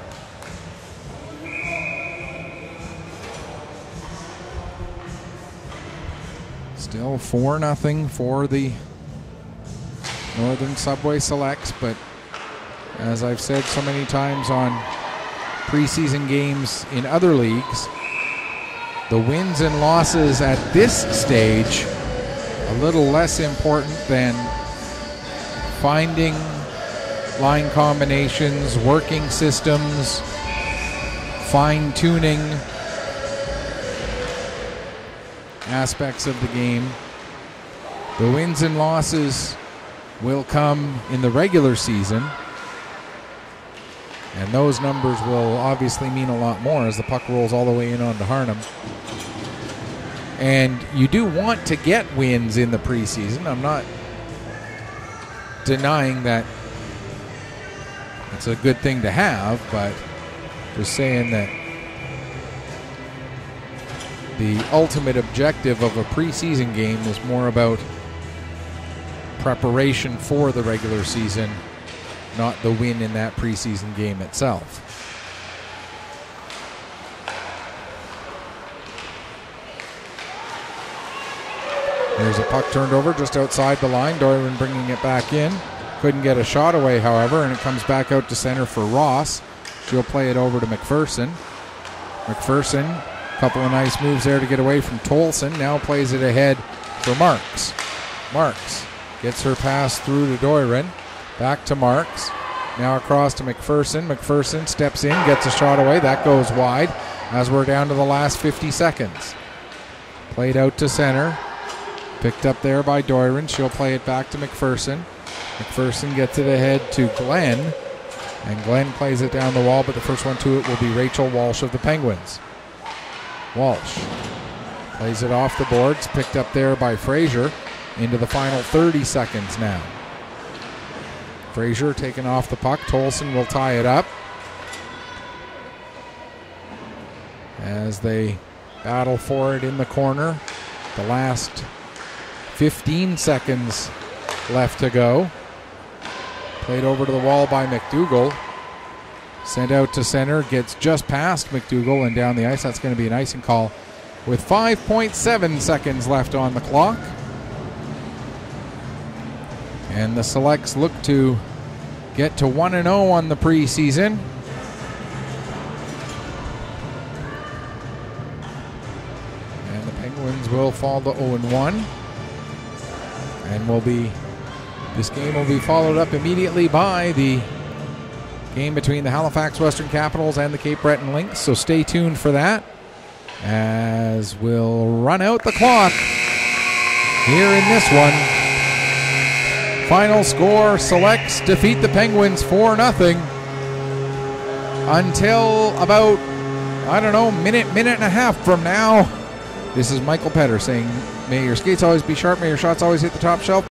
Still four nothing for the Northern Subway Selects, but as I've said so many times on preseason games in other leagues, the wins and losses at this stage a little less important than finding line combinations, working systems, fine-tuning aspects of the game. The wins and losses will come in the regular season, And those numbers will obviously mean a lot more as the puck rolls all the way in onto Harnham. And you do want to get wins in the preseason. I'm not denying that it's a good thing to have, but just saying that the ultimate objective of a preseason game is more about preparation for the regular season, not the win in that preseason game itself. There's a puck turned over just outside the line. Doiron bringing it back in. Couldn't get a shot away, however, and it comes back out to center for Ross. She'll play it over to McPherson. McPherson, a couple of nice moves there to get away from Tolson. Now plays it ahead for Marks. Marks gets her pass through to Doiron. Back to Marks. Now across to McPherson. McPherson steps in, gets a shot away. That goes wide as we're down to the last fifty seconds. Played out to center. Picked up there by Doiron. She'll play it back to McPherson. McPherson gets it ahead to Glenn. And Glenn plays it down the wall, but the first one to it will be Rachel Walsh of the Penguins. Walsh plays it off the boards. Picked up there by Fraser. Into the final thirty seconds now. Fraser taken off the puck. Tolson will tie it up as they battle for it in the corner. The last fifteen seconds left to go. Played over to the wall by McDougall. Sent out to center. Gets just past McDougall and down the ice. That's going to be an icing call with five point seven seconds left on the clock. And the Selects look to get to one and oh on the preseason. And the Penguins will fall to oh and one. And will be, this game will be followed up immediately by the game between the Halifax Western Capitals and the Cape Breton Lynx. So stay tuned for that as we'll run out the clock here in this one. Final score, Selects defeat the Penguins four nothing. Until about, I don't know, minute, minute and a half from now. This is Michael Petter saying, may your skates always be sharp, may your shots always hit the top shelf.